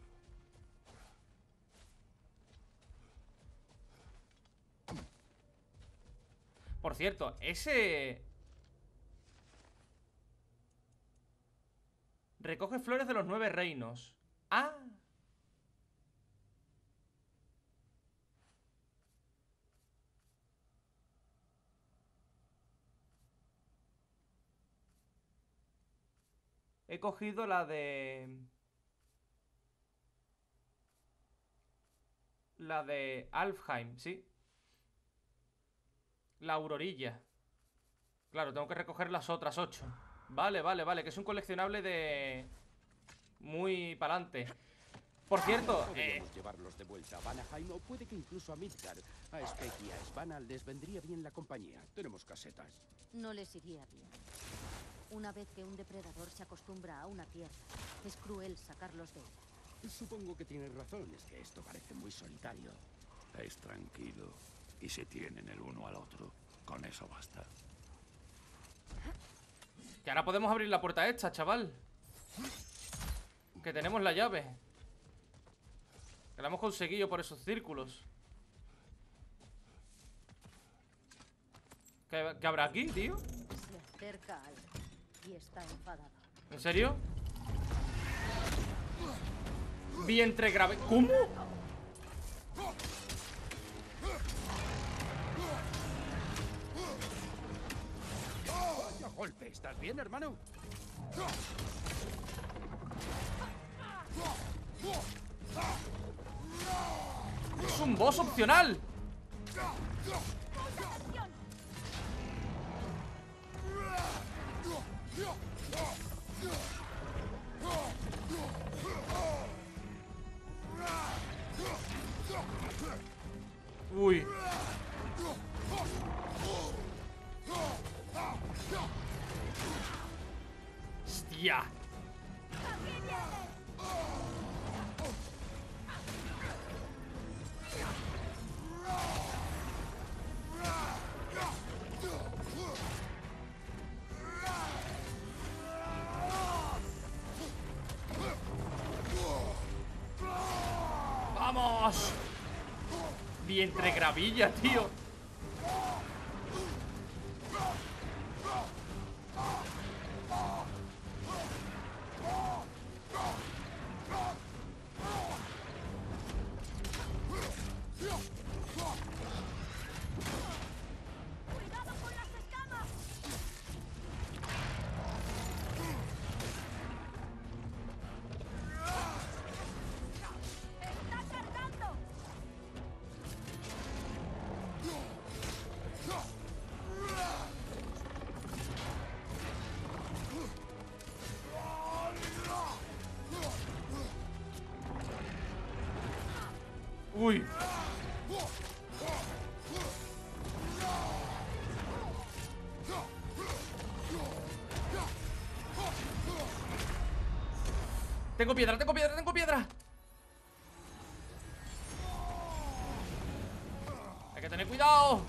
Por cierto, ese... Recoge flores de los nueve reinos. ¡Ah! He cogido la de... La de Alfheim, ¿sí? La aurorilla. Claro, tengo que recoger las otras ocho. Vale, vale, vale, que es un coleccionable de... Muy pa'lante. Por cierto, eh... Podríamos llevarlos de vuelta a Vanaheim o puede que incluso a Midgard. A Spek y a Svanna les vendría bien la compañía. Tenemos casetas. No les iría bien. Una vez que un depredador se acostumbra a una tierra, es cruel sacarlos de ella. Supongo que tienes razón, es que esto parece muy solitario. Es tranquilo. Y se tienen el uno al otro. Con eso basta. que ahora podemos abrir la puerta esta, chaval. Que tenemos la llave. Que la hemos conseguido por esos círculos. ¿Qué, qué habrá aquí, tío? Se acerca algo y está enfadado. ¿En serio? Vientre grave. ¿Cómo? Vaya golpe, ¿estás bien, hermano? Es un boss opcional. Uy. Hostia. ¡Vamos! Vientre gravilla, tío. Uy. Tengo piedra, tengo piedra, tengo piedra. Hay que tener cuidado.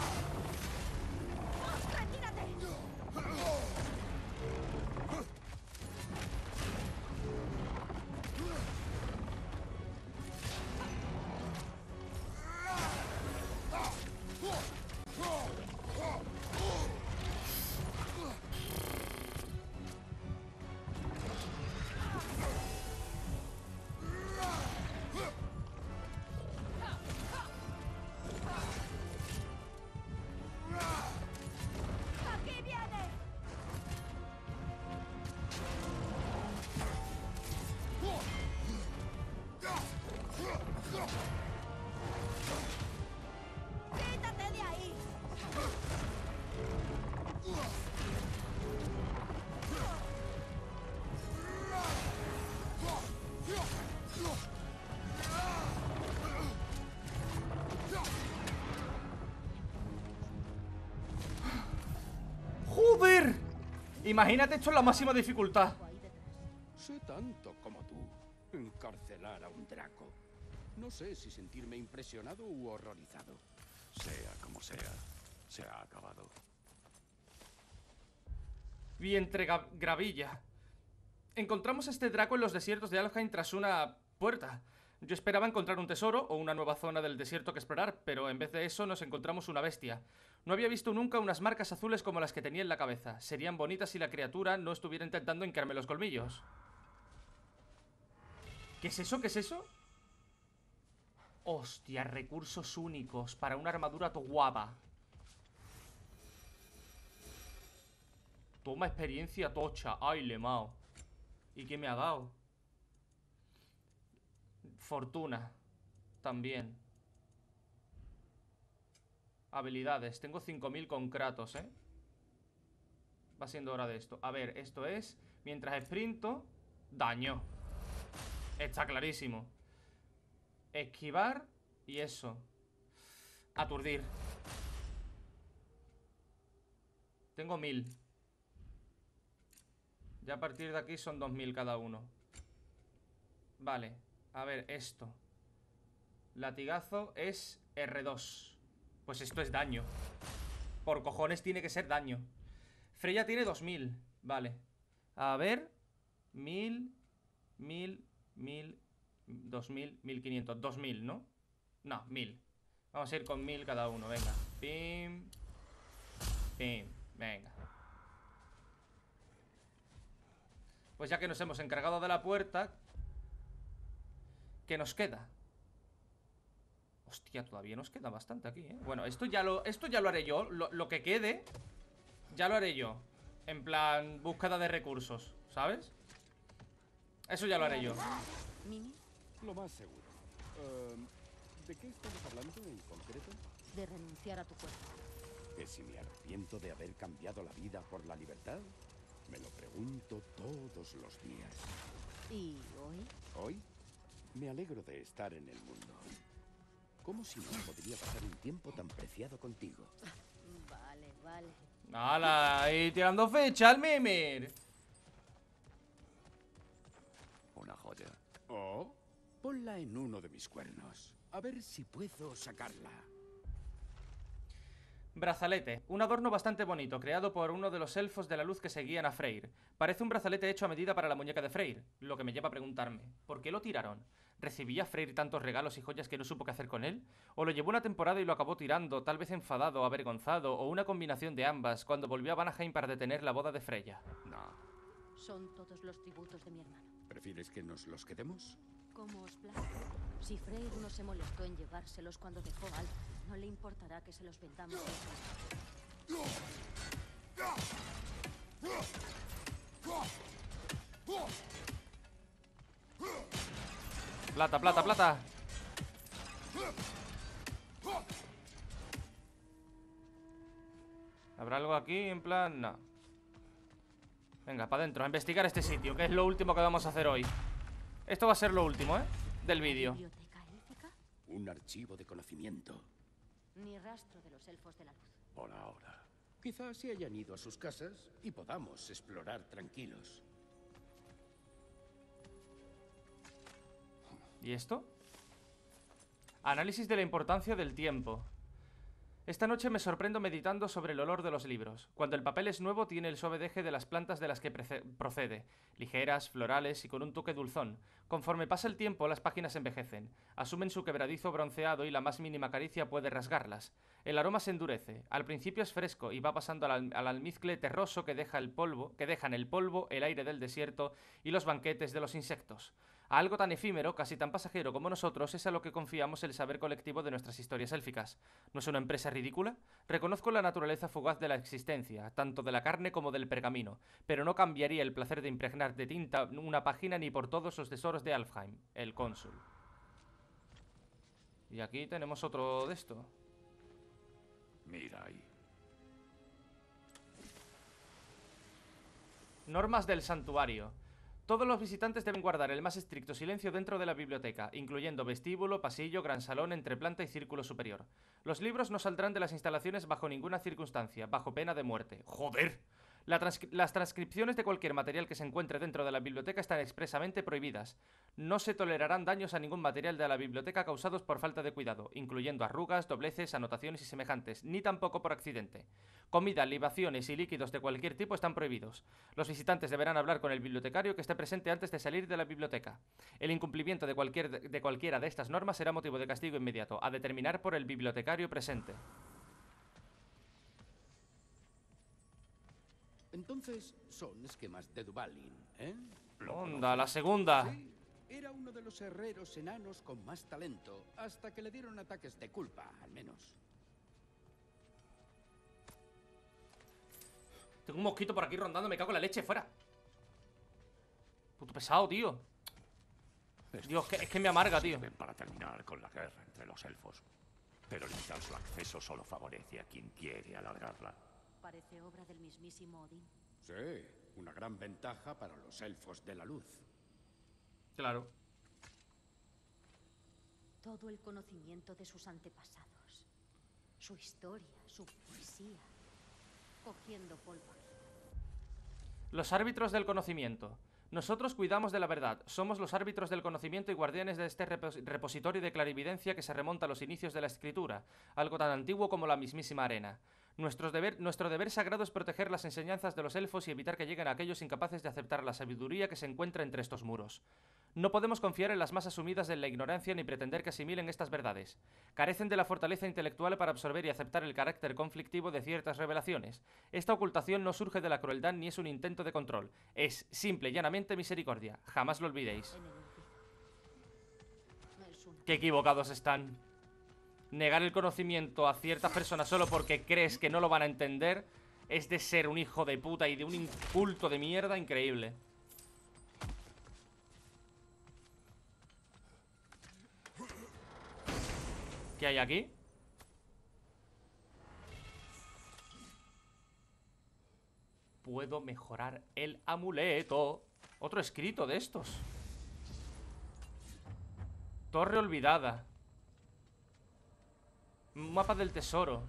¡Joder! Imagínate esto en la máxima dificultad. Sé tanto como tú. Encarcelar a un Draco. No sé si sentirme impresionado u horrorizado. Sea como sea, se ha acabado. Vientre ga- gravilla. Encontramos a este Draco en los desiertos de Alfheim tras una puerta. Yo esperaba encontrar un tesoro o una nueva zona del desierto que explorar, pero en vez de eso nos encontramos una bestia. No había visto nunca unas marcas azules como las que tenía en la cabeza. Serían bonitas si la criatura no estuviera intentando hincarme los colmillos. ¿Qué es eso? ¿Qué es eso? Hostia, recursos únicos para una armadura to guapa. Toma experiencia tocha. Ay, le mao. ¿Y qué me ha dado? Fortuna. También. Habilidades. Tengo cinco mil con Kratos, ¿eh? Va siendo hora de esto. A ver, esto es... Mientras sprinto, daño. Está clarísimo. Esquivar y eso. Aturdir. Tengo mil. Ya a partir de aquí son dos mil cada uno. Vale, a ver, esto. Latigazo es erre dos. Pues esto es daño. Por cojones tiene que ser daño. Freya tiene dos mil. Vale. A ver. mil, mil, mil, dos mil, mil quinientos. dos mil, ¿no? No, mil. Vamos a ir con mil cada uno, venga. Pim. Pim, venga. Pues ya que nos hemos encargado de la puerta, ¿Qué nos queda? Hostia, todavía nos queda bastante aquí, ¿eh? Bueno, esto ya lo, esto ya lo haré yo. Lo, lo que quede, ya lo haré yo. En plan, búsqueda de recursos, ¿sabes? Eso ya lo haré yo. ¿Mimi? Lo más seguro. Ehm, ¿De qué estamos hablando en concreto? De renunciar a tu cuerpo. ¿Que si me arrepiento de haber cambiado la vida por la libertad? Me lo pregunto todos los días. ¿Y hoy? Hoy me alegro de estar en el mundo. ¿Cómo si no podría pasar un tiempo tan preciado contigo? Vale, vale. ¡Hala! Ahí tirando fecha al Mimir. Una joya. Oh, ponla en uno de mis cuernos. A ver si puedo sacarla. Brazalete, un adorno bastante bonito, creado por uno de los elfos de la luz que seguían a Freyr. Parece un brazalete hecho a medida para la muñeca de Freyr, lo que me lleva a preguntarme, ¿por qué lo tiraron? ¿Recibía Freyr tantos regalos y joyas que no supo qué hacer con él? ¿O lo llevó una temporada y lo acabó tirando, tal vez enfadado o avergonzado, o una combinación de ambas, cuando volvió a Vanaheim para detener la boda de Freya? No. Son todos los tributos de mi hermano. ¿Prefieres que nos los quedemos? ¿Cómo os plazca? Si Freyr no se molestó en llevárselos cuando dejó Alfa, no le importará que se los vendamos. Plata, plata, plata. ¿Habrá algo aquí? En plan, no. Venga, para adentro, a investigar este sitio, que es lo último que vamos a hacer hoy. Esto va a ser lo último, ¿eh? Del vídeo. ¿Biblioteca élfica? Un archivo de conocimiento. Ni rastro de los elfos de la luz. Por ahora. Quizás se hayan ido a sus casas y podamos explorar tranquilos. ¿Y esto? Análisis de la importancia del tiempo. Esta noche me sorprendo meditando sobre el olor de los libros. Cuando el papel es nuevo tiene el suave deje de las plantas de las que procede, ligeras, florales y con un toque dulzón. Conforme pasa el tiempo las páginas envejecen, asumen su quebradizo bronceado y la más mínima caricia puede rasgarlas. El aroma se endurece, al principio es fresco y va pasando al, al almizcle terroso que deja el polvo, que dejan el polvo, el aire del desierto y los banquetes de los insectos. A algo tan efímero, casi tan pasajero como nosotros, es a lo que confiamos el saber colectivo de nuestras historias élficas. ¿No es una empresa ridícula? Reconozco la naturaleza fugaz de la existencia, tanto de la carne como del pergamino, pero no cambiaría el placer de impregnar de tinta una página ni por todos los tesoros de Alfheim, el cónsul. Y aquí tenemos otro de esto. Mira ahí. Normas del santuario. Todos los visitantes deben guardar el más estricto silencio dentro de la biblioteca, incluyendo vestíbulo, pasillo, gran salón, entreplanta y círculo superior. Los libros no saldrán de las instalaciones bajo ninguna circunstancia, bajo pena de muerte. ¡Joder! La transcri- las transcripciones de cualquier material que se encuentre dentro de la biblioteca están expresamente prohibidas. No se tolerarán daños a ningún material de la biblioteca causados por falta de cuidado, incluyendo arrugas, dobleces, anotaciones y semejantes, ni tampoco por accidente. Comida, libaciones y líquidos de cualquier tipo están prohibidos. Los visitantes deberán hablar con el bibliotecario que esté presente antes de salir de la biblioteca. El incumplimiento de, cualquier, de cualquiera de estas normas será motivo de castigo inmediato, a determinar por el bibliotecario presente. Entonces, son esquemas de Duvalin, ¿eh? Onda, la segunda. Sí, era uno de los herreros enanos con más talento, hasta que le dieron ataques de culpa, al menos. Tengo un mosquito por aquí rondando, me cago en la leche, fuera. Puto pesado, tío. Dios, que, es que me amarga, tío. Sirven para terminar con la guerra entre los elfos. Pero limitar su acceso solo favorece a quien quiere alargarla. Parece obra del mismísimo Odín. Sí, una gran ventaja para los elfos de la luz. Claro. Todo el conocimiento de sus antepasados. Su historia, su poesía. Cogiendo polvo aquí. Los árbitros del conocimiento. Nosotros cuidamos de la verdad, somos los árbitros del conocimiento y guardianes de este repos repositorio de clarividencia que se remonta a los inicios de la escritura, algo tan antiguo como la mismísima arena. Nuestro deber, nuestro deber sagrado es proteger las enseñanzas de los elfos y evitar que lleguen a aquellos incapaces de aceptar la sabiduría que se encuentra entre estos muros. No podemos confiar en las masas sumidas en la ignorancia ni pretender que asimilen estas verdades. Carecen de la fortaleza intelectual para absorber y aceptar el carácter conflictivo de ciertas revelaciones. Esta ocultación no surge de la crueldad ni es un intento de control. Es, simple y llanamente, misericordia. Jamás lo olvidéis. En el una. Qué equivocados están. Negar el conocimiento a ciertas personas solo porque crees que no lo van a entender es de ser un hijo de puta y de un inculto de mierda increíble. ¿Qué hay aquí? Puedo mejorar el amuleto. Otro escrito de estos. Torre olvidada. Mapa del tesoro.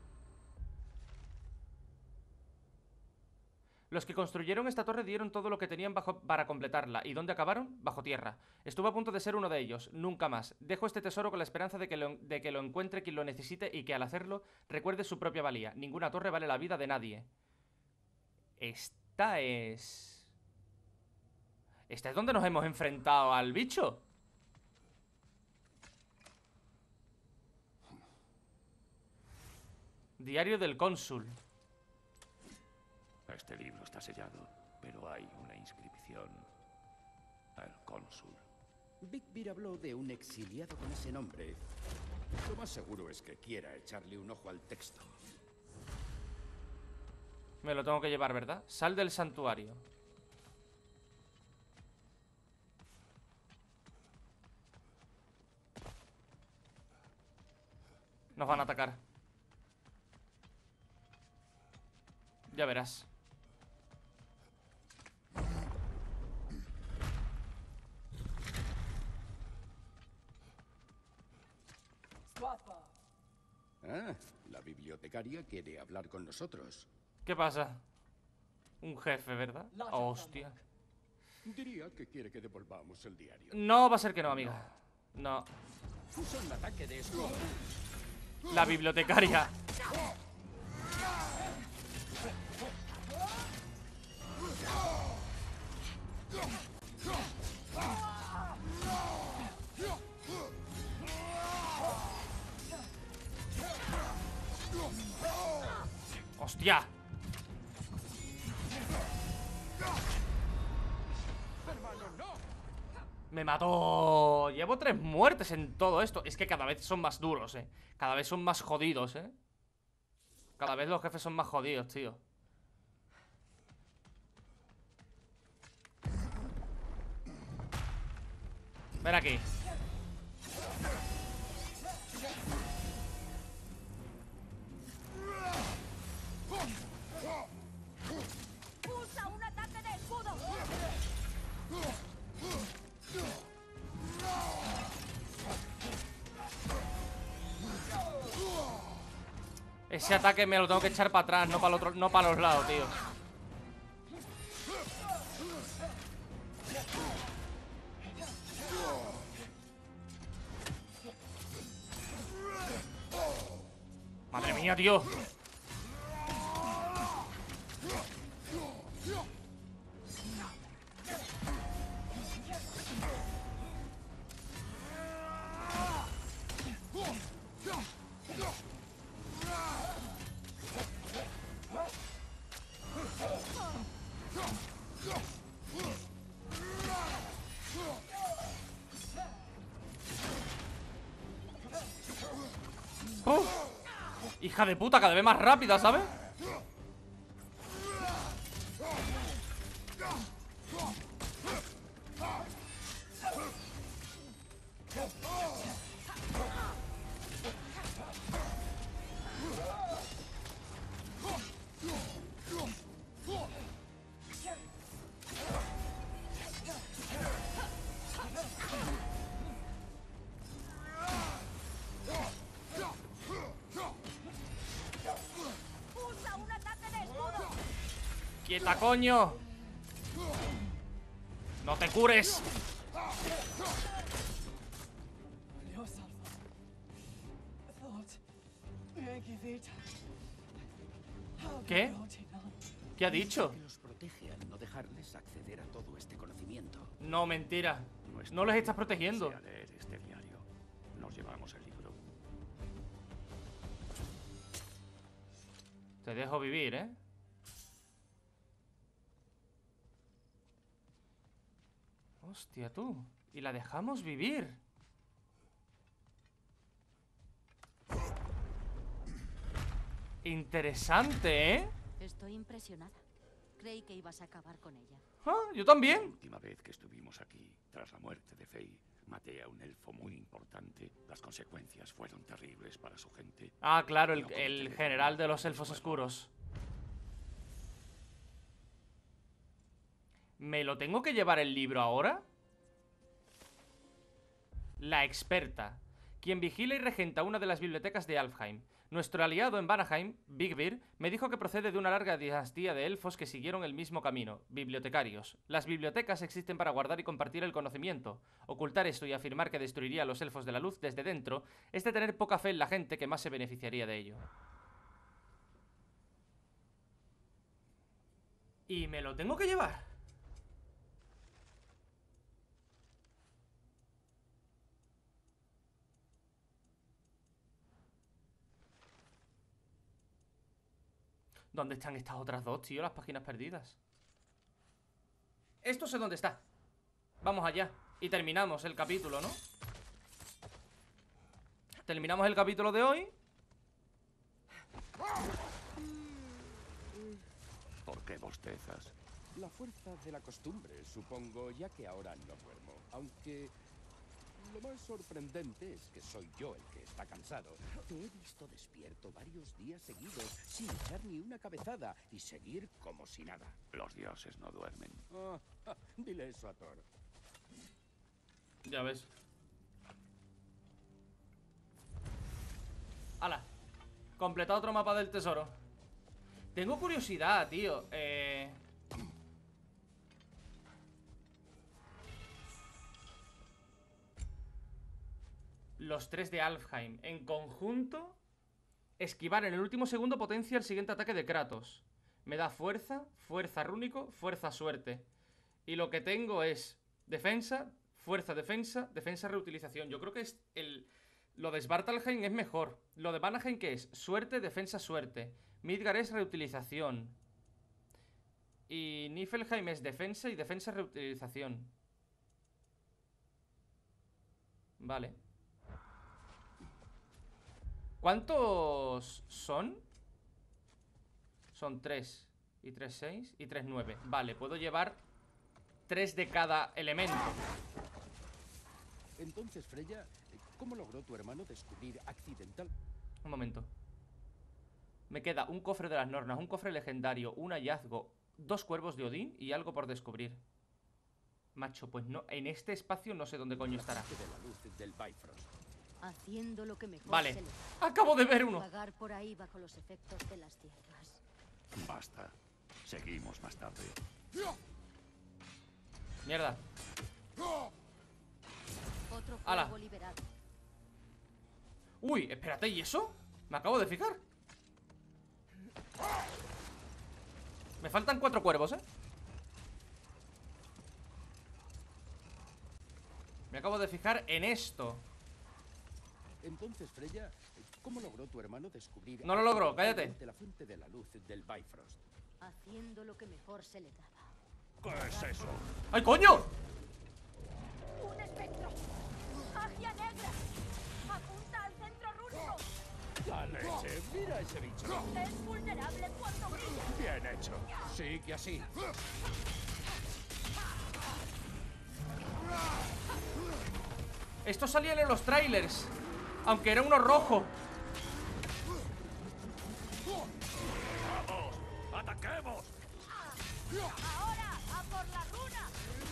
Los que construyeron esta torre dieron todo lo que tenían bajo para completarla. ¿Y dónde acabaron? Bajo tierra. Estuve a punto de ser uno de ellos. Nunca más. Dejo este tesoro con la esperanza de que, lo, de que lo encuentre quien lo necesite y que al hacerlo recuerde su propia valía. Ninguna torre vale la vida de nadie. Esta es... ¿Esta es donde nos hemos enfrentado al bicho? Diario del cónsul. Este libro está sellado, pero hay una inscripción. Al cónsul. Big Bear habló de un exiliado con ese nombre. Lo más seguro es que quiera echarle un ojo al texto. Me lo tengo que llevar, ¿verdad? Sal del santuario. Nos van a atacar. Ya verás. Ah, la bibliotecaria quiere hablar con nosotros. ¿Qué pasa? Un jefe, ¿verdad? Oh, hostia. Diría que quiere que devolvamos el diario. No va a ser que no, amiga. No. Usa un ataque de escudo. La bibliotecaria. ¡Hostia! Me mató. Llevo tres muertes en todo esto. Es que cada vez son más duros, eh. Cada vez son más jodidos, eh. Cada vez los jefes son más jodidos, tío. Ven aquí. ¡Usa un ataque de escudo! Ese ataque me lo tengo que echar para atrás, no para el otro, no para los lados, tío. Madre mía, tío. ¡Uf! Hija de puta, cada vez más rápida, ¿sabes? ¡Usa un ataque de escudo! ¡Quieta, coño! ¡No te cures! ¿Qué? ¿Qué ha dicho? Que los protege al no dejarles acceder a todo este conocimiento. No, mentira. Nuestro No les estás amigo protegiendo. desea leer este diario. Nos llevamos el libro. Te dejo vivir, ¿eh? Hostia, tú. Y la dejamos vivir. Interesante, ¿eh? Estoy impresionada. Creí que ibas a acabar con ella. Ah, yo La también. última vez que estuvimos aquí, tras la muerte de Faye, maté a un elfo muy importante. Las consecuencias fueron terribles para su gente. Ah, claro, el, el general de los elfos oscuros. ¿Me lo tengo que llevar el libro ahora? La experta, quien vigila y regenta una de las bibliotecas de Alfheim. Nuestro aliado en Vanaheim, Bigbear, me dijo que procede de una larga dinastía de elfos que siguieron el mismo camino, bibliotecarios. Las bibliotecas existen para guardar y compartir el conocimiento. Ocultar esto y afirmar que destruiría a los elfos de la luz desde dentro es de tener poca fe en la gente que más se beneficiaría de ello. ¿Y me lo tengo que llevar? ¿Dónde están estas otras dos, tío? Las páginas perdidas. Esto sé dónde está. Vamos allá. Y terminamos el capítulo, ¿no? Terminamos el capítulo de hoy. ¿Por qué bostezas? La fuerza de la costumbre, supongo, ya que ahora no duermo. Aunque lo más sorprendente es que soy yo el que está cansado. Te he visto despierto varios días seguidos, sin echar ni una cabezada, y seguir como si nada. Los dioses no duermen. Ah, ah, dile eso a Thor. Ya ves. ¡Hala! Completado otro mapa del tesoro. Tengo curiosidad, tío. Eh... Los tres de Alfheim. En conjunto, esquivar en el último segundo potencia el siguiente ataque de Kratos. Me da fuerza, fuerza rúnico, fuerza suerte. Y lo que tengo es defensa, fuerza, defensa, defensa, reutilización. Yo creo que es el... Lo de Svartalfheim es mejor. Lo de Vanaheim, ¿qué es? Suerte, defensa, suerte. Midgar es reutilización. Y Niflheim es defensa y defensa, reutilización. Vale. ¿Cuántos son? Son tres. Y tres, seis. Y tres, nueve. Vale, puedo llevar tres de cada elemento. Entonces, Freya, ¿cómo logró tu hermano descubrir accidental? Un momento. Me queda un cofre de las Nornas, un cofre legendario, un hallazgo, dos cuervos de Odín y algo por descubrir. Macho, pues no, en este espacio no sé dónde coño estará. De la luz del Bifrost. Haciendo lo que mejor Vale, se le acabo de ver uno. vagar por ahí bajo los efectos de las tierras. Basta. Seguimos más tarde. Mierda. Otro Ala. fuego liberado. Uy, espérate, ¿y eso? Me acabo de fijar. Me faltan cuatro cuervos, ¿eh? Me acabo de fijar en esto. Entonces, Freya, ¿cómo logró tu hermano descubrir... No lo logró, cállate. ...de la fuente de la luz del Bifrost? Haciendo lo que mejor se le daba. ¿Qué es eso? ¡Ay, coño! ¡Un espectro! ¡Magia negra! ¡Apunta al centro rúnico! ¡La leche! ¡Mira ese bicho! ¡Es vulnerable cuando brilla! ¡Bien hecho! Sigue así. Esto salía en los trailers. Aunque era uno rojo. ¡Vamos! ¡Ataquemos! ¡Ahora! ¡A por la runa!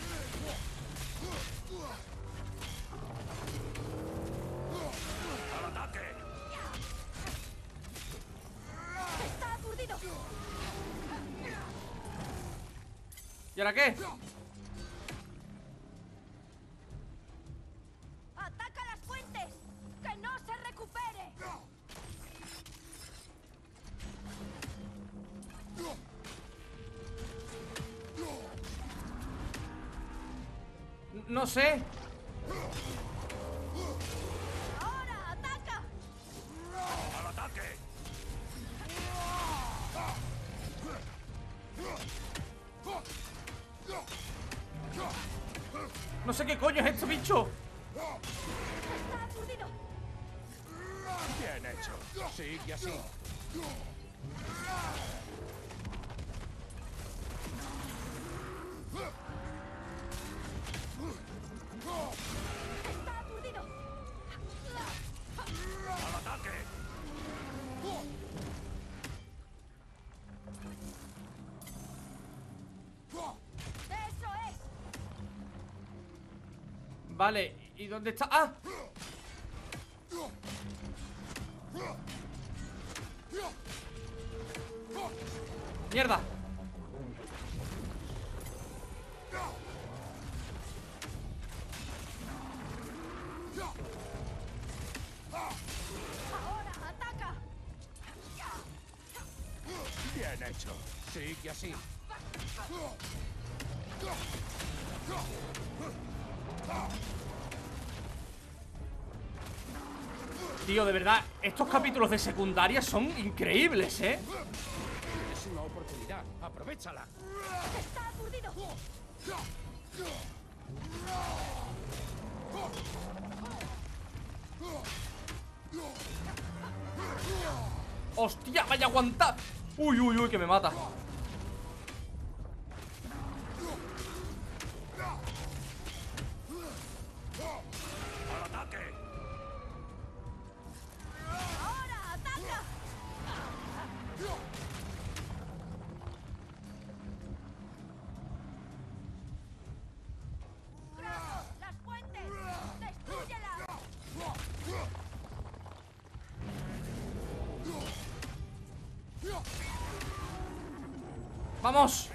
¡Al ataque! ¡Está aturdido! ¿Y ahora qué? ¡Ataca las fuentes! ¡Que no se recupere! No sé. ¡Ahora! ¡Ataca! ¡Al ataque! No sé qué coño es este bicho. ¡Está aturdido! ¡Bien hecho! Sigue así. ¡Está aturdido! ¡Al ataque! ¡Eso es! Vale, ¿y dónde está? ¡Ah! ¡Mierda! ¡Ahora ataca! Bien hecho. Sigue así. Tío, de verdad, estos capítulos de secundaria son increíbles, ¿eh? Es una oportunidad. Aprovechala. ¡Está aturdido! ¡Hostia, vaya aguantar! Uy, uy, uy, que me mata. ¡Al ataque! ¡Ahora ataca! ¡Las fuentes! ¡Destrúyelas! ¡Vamos!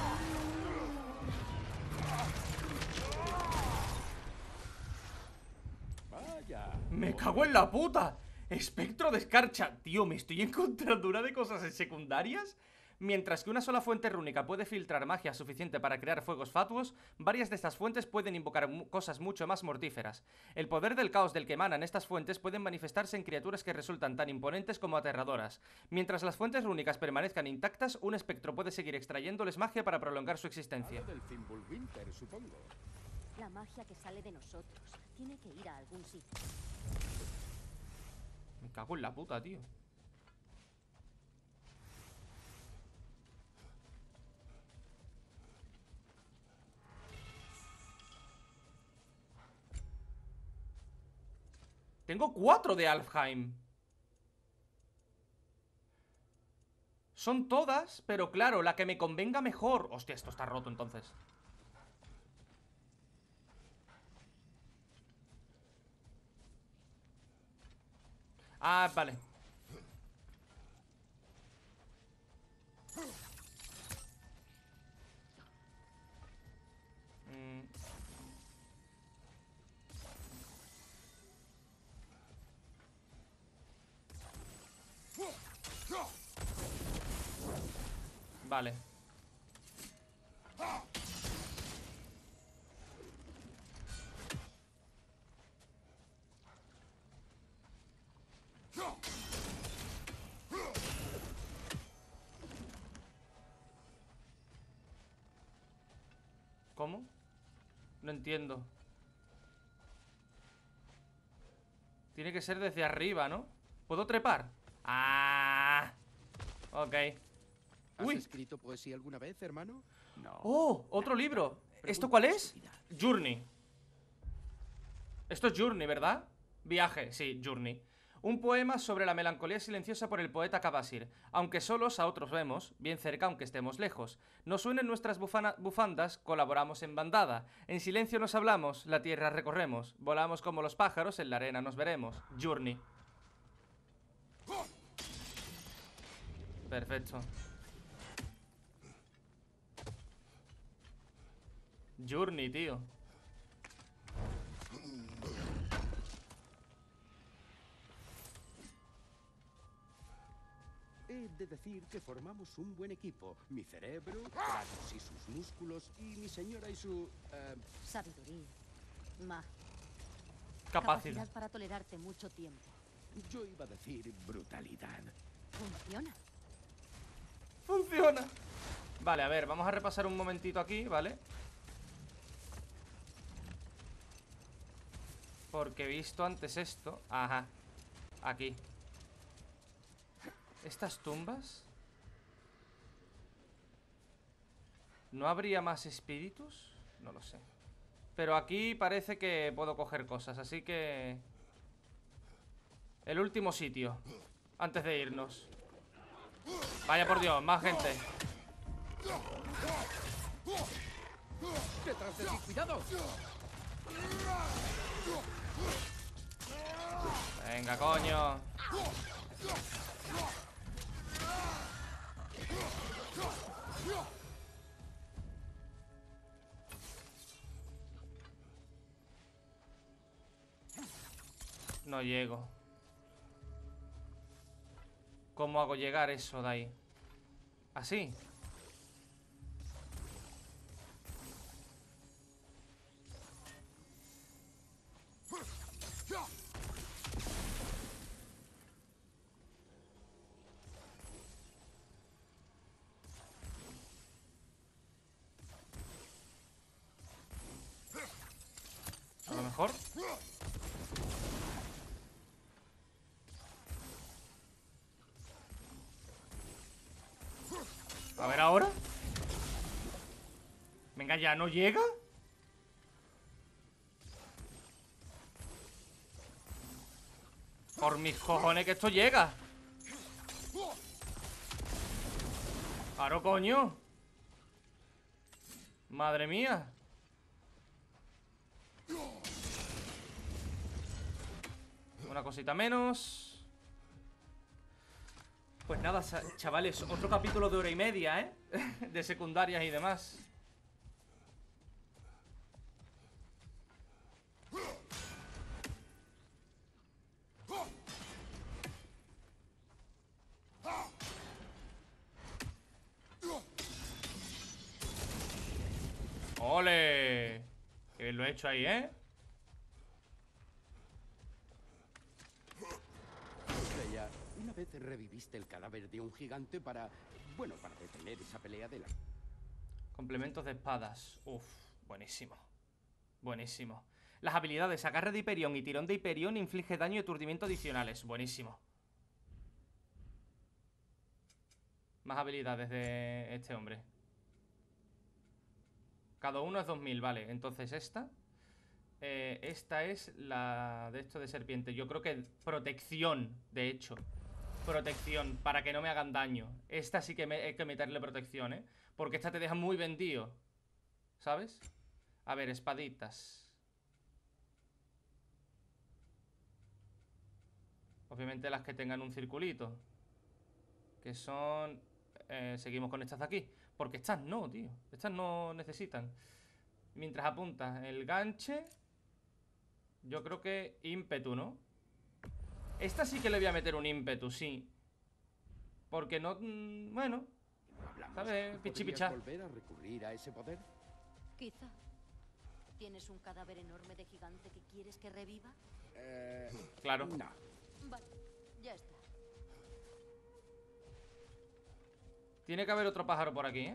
Vaya. ¡Me cago en la puta! ¡Espectro de escarcha! Tío, me estoy encontrando una de cosas en secundarias. Mientras que una sola fuente rúnica puede filtrar magia suficiente para crear fuegos fatuos, varias de estas fuentes pueden invocar mu- cosas mucho más mortíferas. El poder del caos del que emanan estas fuentes pueden manifestarse en criaturas que resultan tan imponentes como aterradoras. Mientras las fuentes rúnicas permanezcan intactas, un espectro puede seguir extrayéndoles magia para prolongar su existencia. Algo del Fimbulwinter, supongo. La magia que sale de nosotros tiene que ir a algún sitio. Me cago en la puta, tío. Tengo cuatro de Alfheim. Son todas, pero claro, la que me convenga mejor. Hostia, esto está roto entonces. Ah, vale. Mm. Vale. ¿Cómo? No entiendo. Tiene que ser desde arriba, ¿no? ¿Puedo trepar? Ah. Ok. ¿Has Uy. escrito poesía alguna vez, hermano? No. ¡Oh! Otro libro. ¿Esto Pregunta cuál de es? seguridad. Journey. Esto es Journey, ¿verdad? Viaje, sí, Journey. Un poema sobre la melancolía silenciosa por el poeta Kabasir. Aunque solos a otros vemos, bien cerca aunque estemos lejos. Nos unen nuestras bufana- bufandas, colaboramos en bandada. En silencio nos hablamos, la tierra recorremos. Volamos como los pájaros, en la arena nos veremos. Journey. Perfecto. Journey, tío. He de decir que formamos un buen equipo. Mi cerebro, Kratos y sus músculos, y mi señora y su... eh, Sabiduría. Magia. Capacidad. Capacidad para tolerarte mucho tiempo. yo iba a decir brutalidad. Funciona. Funciona. Vale, a ver, vamos a repasar un momentito aquí, ¿vale? Porque he visto antes esto. Ajá. Aquí. ¿Estas tumbas? ¿No habría más espíritus? No lo sé. Pero aquí parece que puedo coger cosas, así que... El último sitio, antes de irnos. Vaya por Dios, más gente. ¡Detrás de ti, cuidado! Venga, coño. No llego. ¿Cómo hago llegar eso de ahí? ¿Así? A lo mejor. A ver ahora. Venga, ya no llega. Por mis cojones que esto llega. Claro, coño. Madre mía. Una cosita menos. Pues nada, chavales, otro capítulo de hora y media, ¿eh? De secundarias y demás. ¡Ole! Qué bien lo he hecho ahí, ¿eh? Freya, una vez reviviste el cadáver de un gigante para... Bueno, para detener esa pelea de la... Complementos de espadas. Uf, buenísimo. Buenísimo. Las habilidades agarre de Hiperión y tirón de Hiperión inflige daño y aturdimiento adicionales. Buenísimo. Más habilidades de este hombre. Cada uno es dos mil, vale. Entonces esta eh, esta es la de esto de serpiente. Yo creo que protección, de hecho. Protección, para que no me hagan daño. Esta sí que me, hay que meterle protección, ¿eh? Porque esta te deja muy vendido, ¿sabes? A ver, espaditas. Obviamente las que tengan un circulito. Que son... Eh, seguimos con estas de aquí. Porque estas no, tío. Estas no necesitan. Mientras apuntas el ganche. Yo creo que ímpetu, ¿no? Esta sí que le voy a meter un ímpetu, sí. Porque no... Mmm, bueno. ¿Sabes? Pichi picha. ¿Podrías volver a recurrir a ese poder? Quizá. ¿Tienes un cadáver enorme de gigante que quieres que reviva? Eh... Claro. No. Vale, ya está. Tiene que haber otro pájaro por aquí, ¿eh?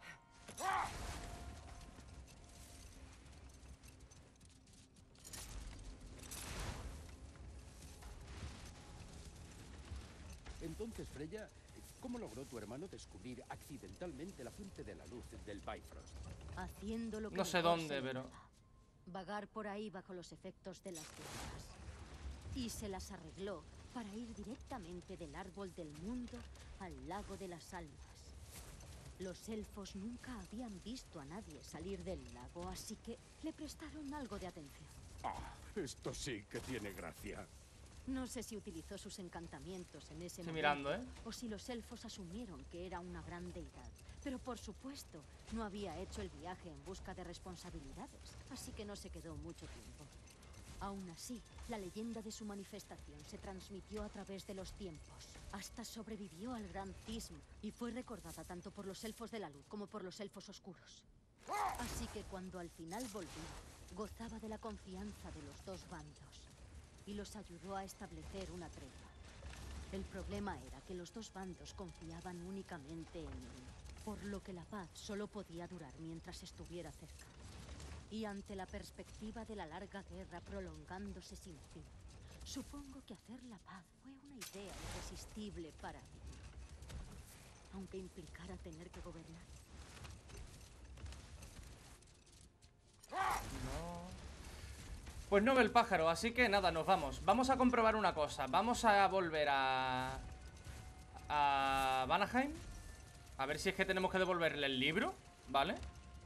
Entonces, Freya, ¿cómo logró tu hermano descubrir accidentalmente la fuente de la luz del Bifrost? Haciendo lo que No sé mejor dónde, se le pero... daba. Vagar por ahí bajo los efectos de las guerras. Y se las arregló para ir directamente del árbol del mundo al lago de las almas. Los elfos nunca habían visto a nadie salir del lago, así que le prestaron algo de atención. Ah, esto sí que tiene gracia. No sé si utilizó sus encantamientos en ese Estoy momento, mirando, ¿eh? o si los elfos asumieron que era una gran deidad. Pero por supuesto, no había hecho el viaje en busca de responsabilidades, así que no se quedó mucho tiempo. Aún así, la leyenda de su manifestación se transmitió a través de los tiempos. Hasta sobrevivió al gran cisma y fue recordada tanto por los elfos de la luz como por los elfos oscuros. Así que cuando al final volvió, gozaba de la confianza de los dos bandos y los ayudó a establecer una tregua. El problema era que los dos bandos confiaban únicamente en él, por lo que la paz solo podía durar mientras estuviera cerca. Y ante la perspectiva de la larga guerra prolongándose sin fin, Supongo que hacer la paz fue una idea irresistible para ti, aunque implicara tener que gobernar. No. Pues no ve el pájaro, así que nada, nos vamos. Vamos a comprobar una cosa. Vamos a volver a... a Vanaheim. A ver si es que tenemos que devolverle el libro, ¿vale?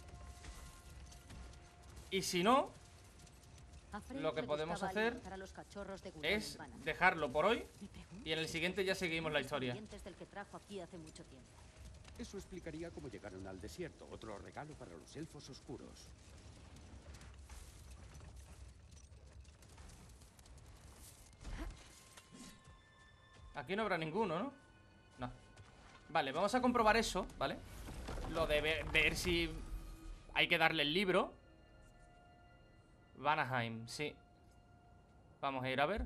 Y si no, A Frey lo que le podemos gustaba hacer alimentar a los cachorros de Gudrun es en Vanaheim. dejarlo por hoy. Me pregunto Y en el siguiente ya seguimos la si historia. descendientes del que trajo aquí hace mucho tiempo. Eso explicaría cómo llegaron al desierto, otro regalo para los elfos oscuros. Aquí no habrá ninguno, ¿no? No. Vale, vamos a comprobar eso, ¿vale? Lo de ver, ver si hay que darle el libro. Vanaheim, sí. Vamos a ir a ver.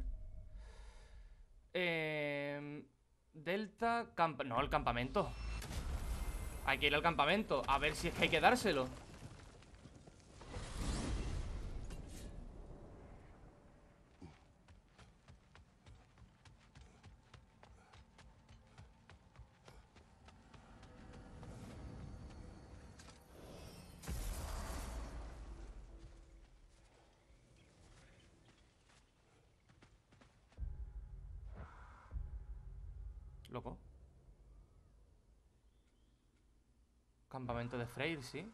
Eh, Delta camp No, el campamento. Hay que ir al campamento. A ver si es que hay que dárselo. Loco. Campamento de Freyr, sí.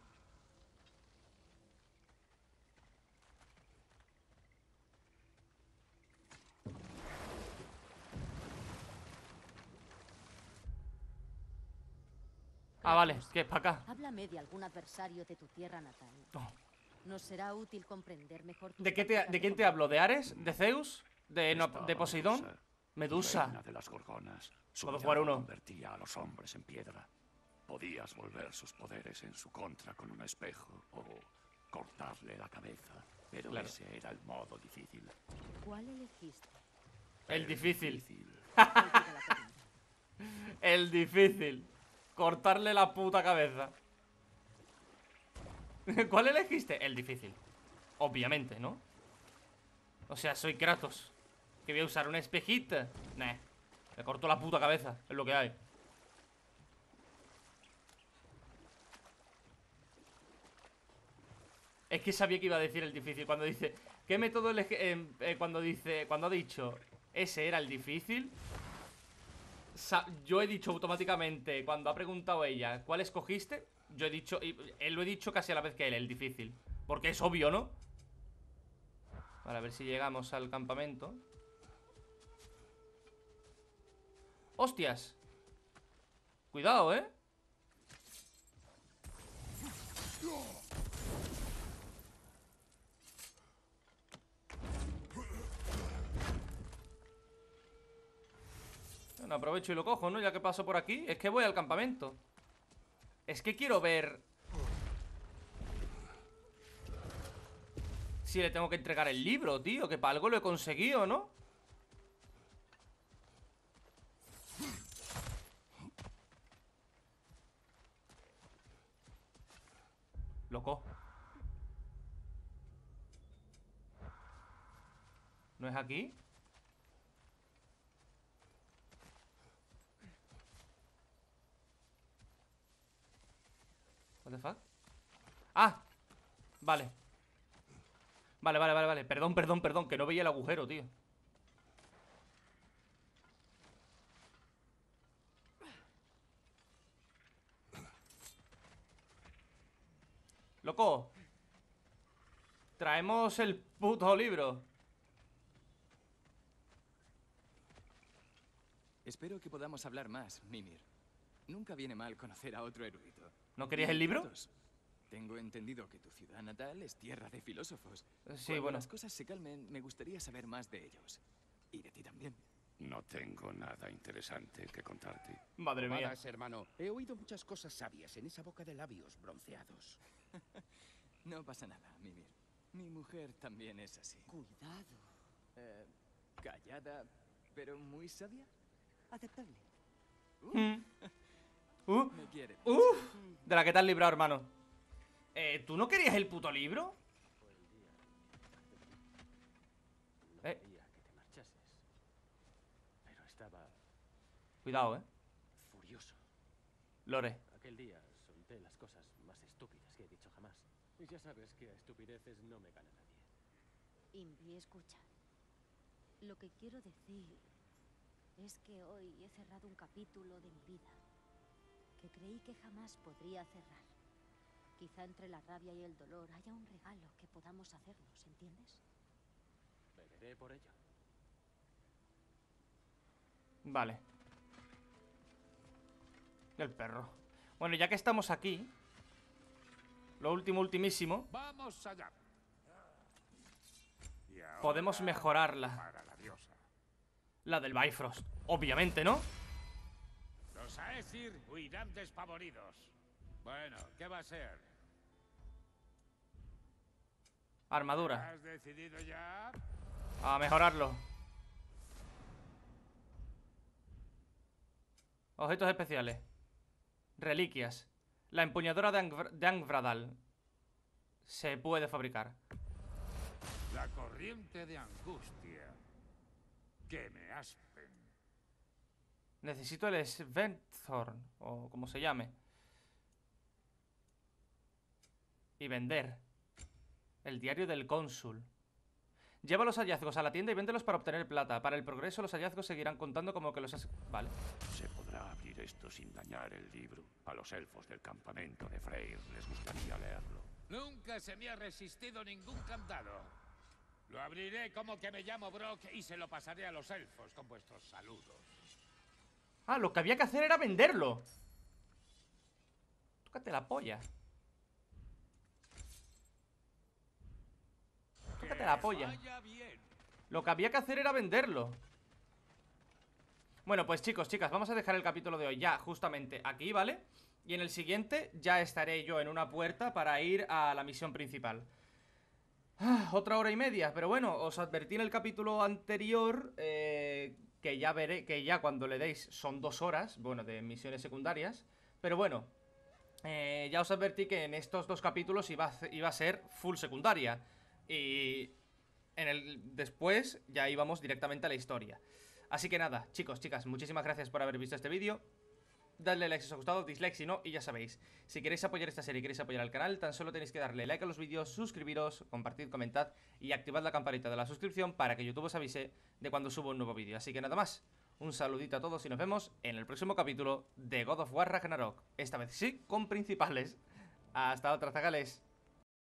Ah, vale, que es para acá. Háblame de algún adversario de tu tierra natal. Oh. Nos será útil comprender mejor tus ¿De, qué te, prácticas ¿De quién te gobierno. hablo? ¿De Ares? ¿De Zeus? ¿De, no- Estaba de Poseidón? Medusa, Medusa. reina de las gorgonas. Su God of mirada War uno. convertía a los hombres en piedra. Podías volver sus poderes en su contra con un espejo o cortarle la cabeza, pero Claro. ese era el modo difícil. ¿Cuál elegiste? El difícil. difícil. ¿Cuál te da la pena? El difícil. Cortarle la puta cabeza. ¿Cuál elegiste? El difícil. Obviamente, ¿no? O sea, soy Kratos. ¿Que voy a usar un espejito? Nah. Le corto la puta cabeza. Es lo que hay. Es que sabía que iba a decir el difícil. Cuando dice... ¿Qué método elegí? Eh, eh, cuando dice... Cuando ha dicho... Ese era el difícil. Sa- Yo he dicho automáticamente, cuando ha preguntado ella, ¿cuál escogiste? Yo he dicho, y él lo he dicho casi a la vez que él, el difícil. Porque es obvio, ¿no? Vale, a ver si llegamos al campamento. ¡Hostias! Cuidado, ¿eh? Bueno, aprovecho y lo cojo, ¿no? Ya que paso por aquí. Es que voy al campamento. Es que quiero ver si le tengo que entregar el libro, tío. Que para algo lo he conseguido, ¿no? Loco. ¿No es aquí? What the fuck? ¡Ah! Vale. Vale, vale, vale, vale. Perdón, perdón, perdón, que no veía el agujero, tío. Loco. Traemos el puto libro. Espero que podamos hablar más, Mimir. Nunca viene mal conocer a otro erudito. ¿No querías el libro? Kratos, tengo entendido que tu ciudad natal es tierra de filósofos. Sí, Cuando bueno. las cosas se calmen, me gustaría saber más de ellos. Y de ti también. No tengo nada interesante que contarte. Madre mía. Tomadas, hermano. He oído muchas cosas sabias en esa boca de labios bronceados. No pasa nada, Mimir. Mi mujer también es así. Cuidado. Eh, callada, pero muy sabia. Aceptable. Mm. Uh, Me quiere. uh, de la que te has librado, hermano. Eh, ¿tú no querías el puto libro? Eh, Quería que te marchases. Cuidado, eh. Furioso. Lore. Aquel día solté las cosas más estúpidas que he dicho jamás. Y ya sabes que a estupideces no me gana nadie. Invi, escucha. Lo que quiero decir es que hoy he cerrado un capítulo de mi vida que creí que jamás podría cerrar. Quizá entre la rabia y el dolor haya un regalo que podamos hacernos, ¿entiendes? Beberé por ello. Vale. El perro. Bueno, ya que estamos aquí, lo último, ultimísimo, Vamos allá. Y ahora, podemos mejorarla. para la diosa. La del Bifrost, obviamente, ¿no? Los Aesir huirán despavoridos. Bueno, ¿qué va a ser? Armadura. ¿Has decidido ya? A mejorarlo. Objetos especiales. Reliquias. La empuñadura de, Angv de Angvradal. Se puede fabricar. La corriente de angustia. Que me aspen. Necesito el Sventhorn, o como se llame. Y vender. El diario del cónsul. Lleva los hallazgos a la tienda y véndelos para obtener plata. Para el progreso los hallazgos seguirán contando como que los has... Vale. ¿Se podrá abrir esto sin dañar el libro? A los elfos del campamento de Freyr les gustaría leerlo. Nunca se me ha resistido ningún candado. Lo abriré como que me llamo Brock y se lo pasaré a los elfos con vuestros saludos. Ah, lo que había que hacer era venderlo. Tócate la polla. Tócate la polla. Vaya bien. Lo que había que hacer era venderlo. Bueno, pues chicos, chicas, vamos a dejar el capítulo de hoy ya justamente aquí, ¿vale? Y en el siguiente ya estaré yo en una puerta para ir a la misión principal. Ah, otra hora y media, pero bueno, os advertí en el capítulo anterior eh, que ya veré, que ya cuando le deis son dos horas, bueno, de misiones secundarias. Pero bueno, eh, ya os advertí que en estos dos capítulos iba a, iba a ser full secundaria. Y en el después ya íbamos directamente a la historia. Así que nada, chicos, chicas, muchísimas gracias por haber visto este vídeo. Dadle like si os ha gustado, dislike si no, y ya sabéis, si queréis apoyar esta serie y queréis apoyar al canal, tan solo tenéis que darle like a los vídeos, suscribiros, compartid, comentad y activad la campanita de la suscripción para que YouTube os avise de cuando subo un nuevo vídeo. Así que nada más, un saludito a todos y nos vemos en el próximo capítulo de God of War Ragnarok. Esta vez sí, con principales. Hasta otra, zagales.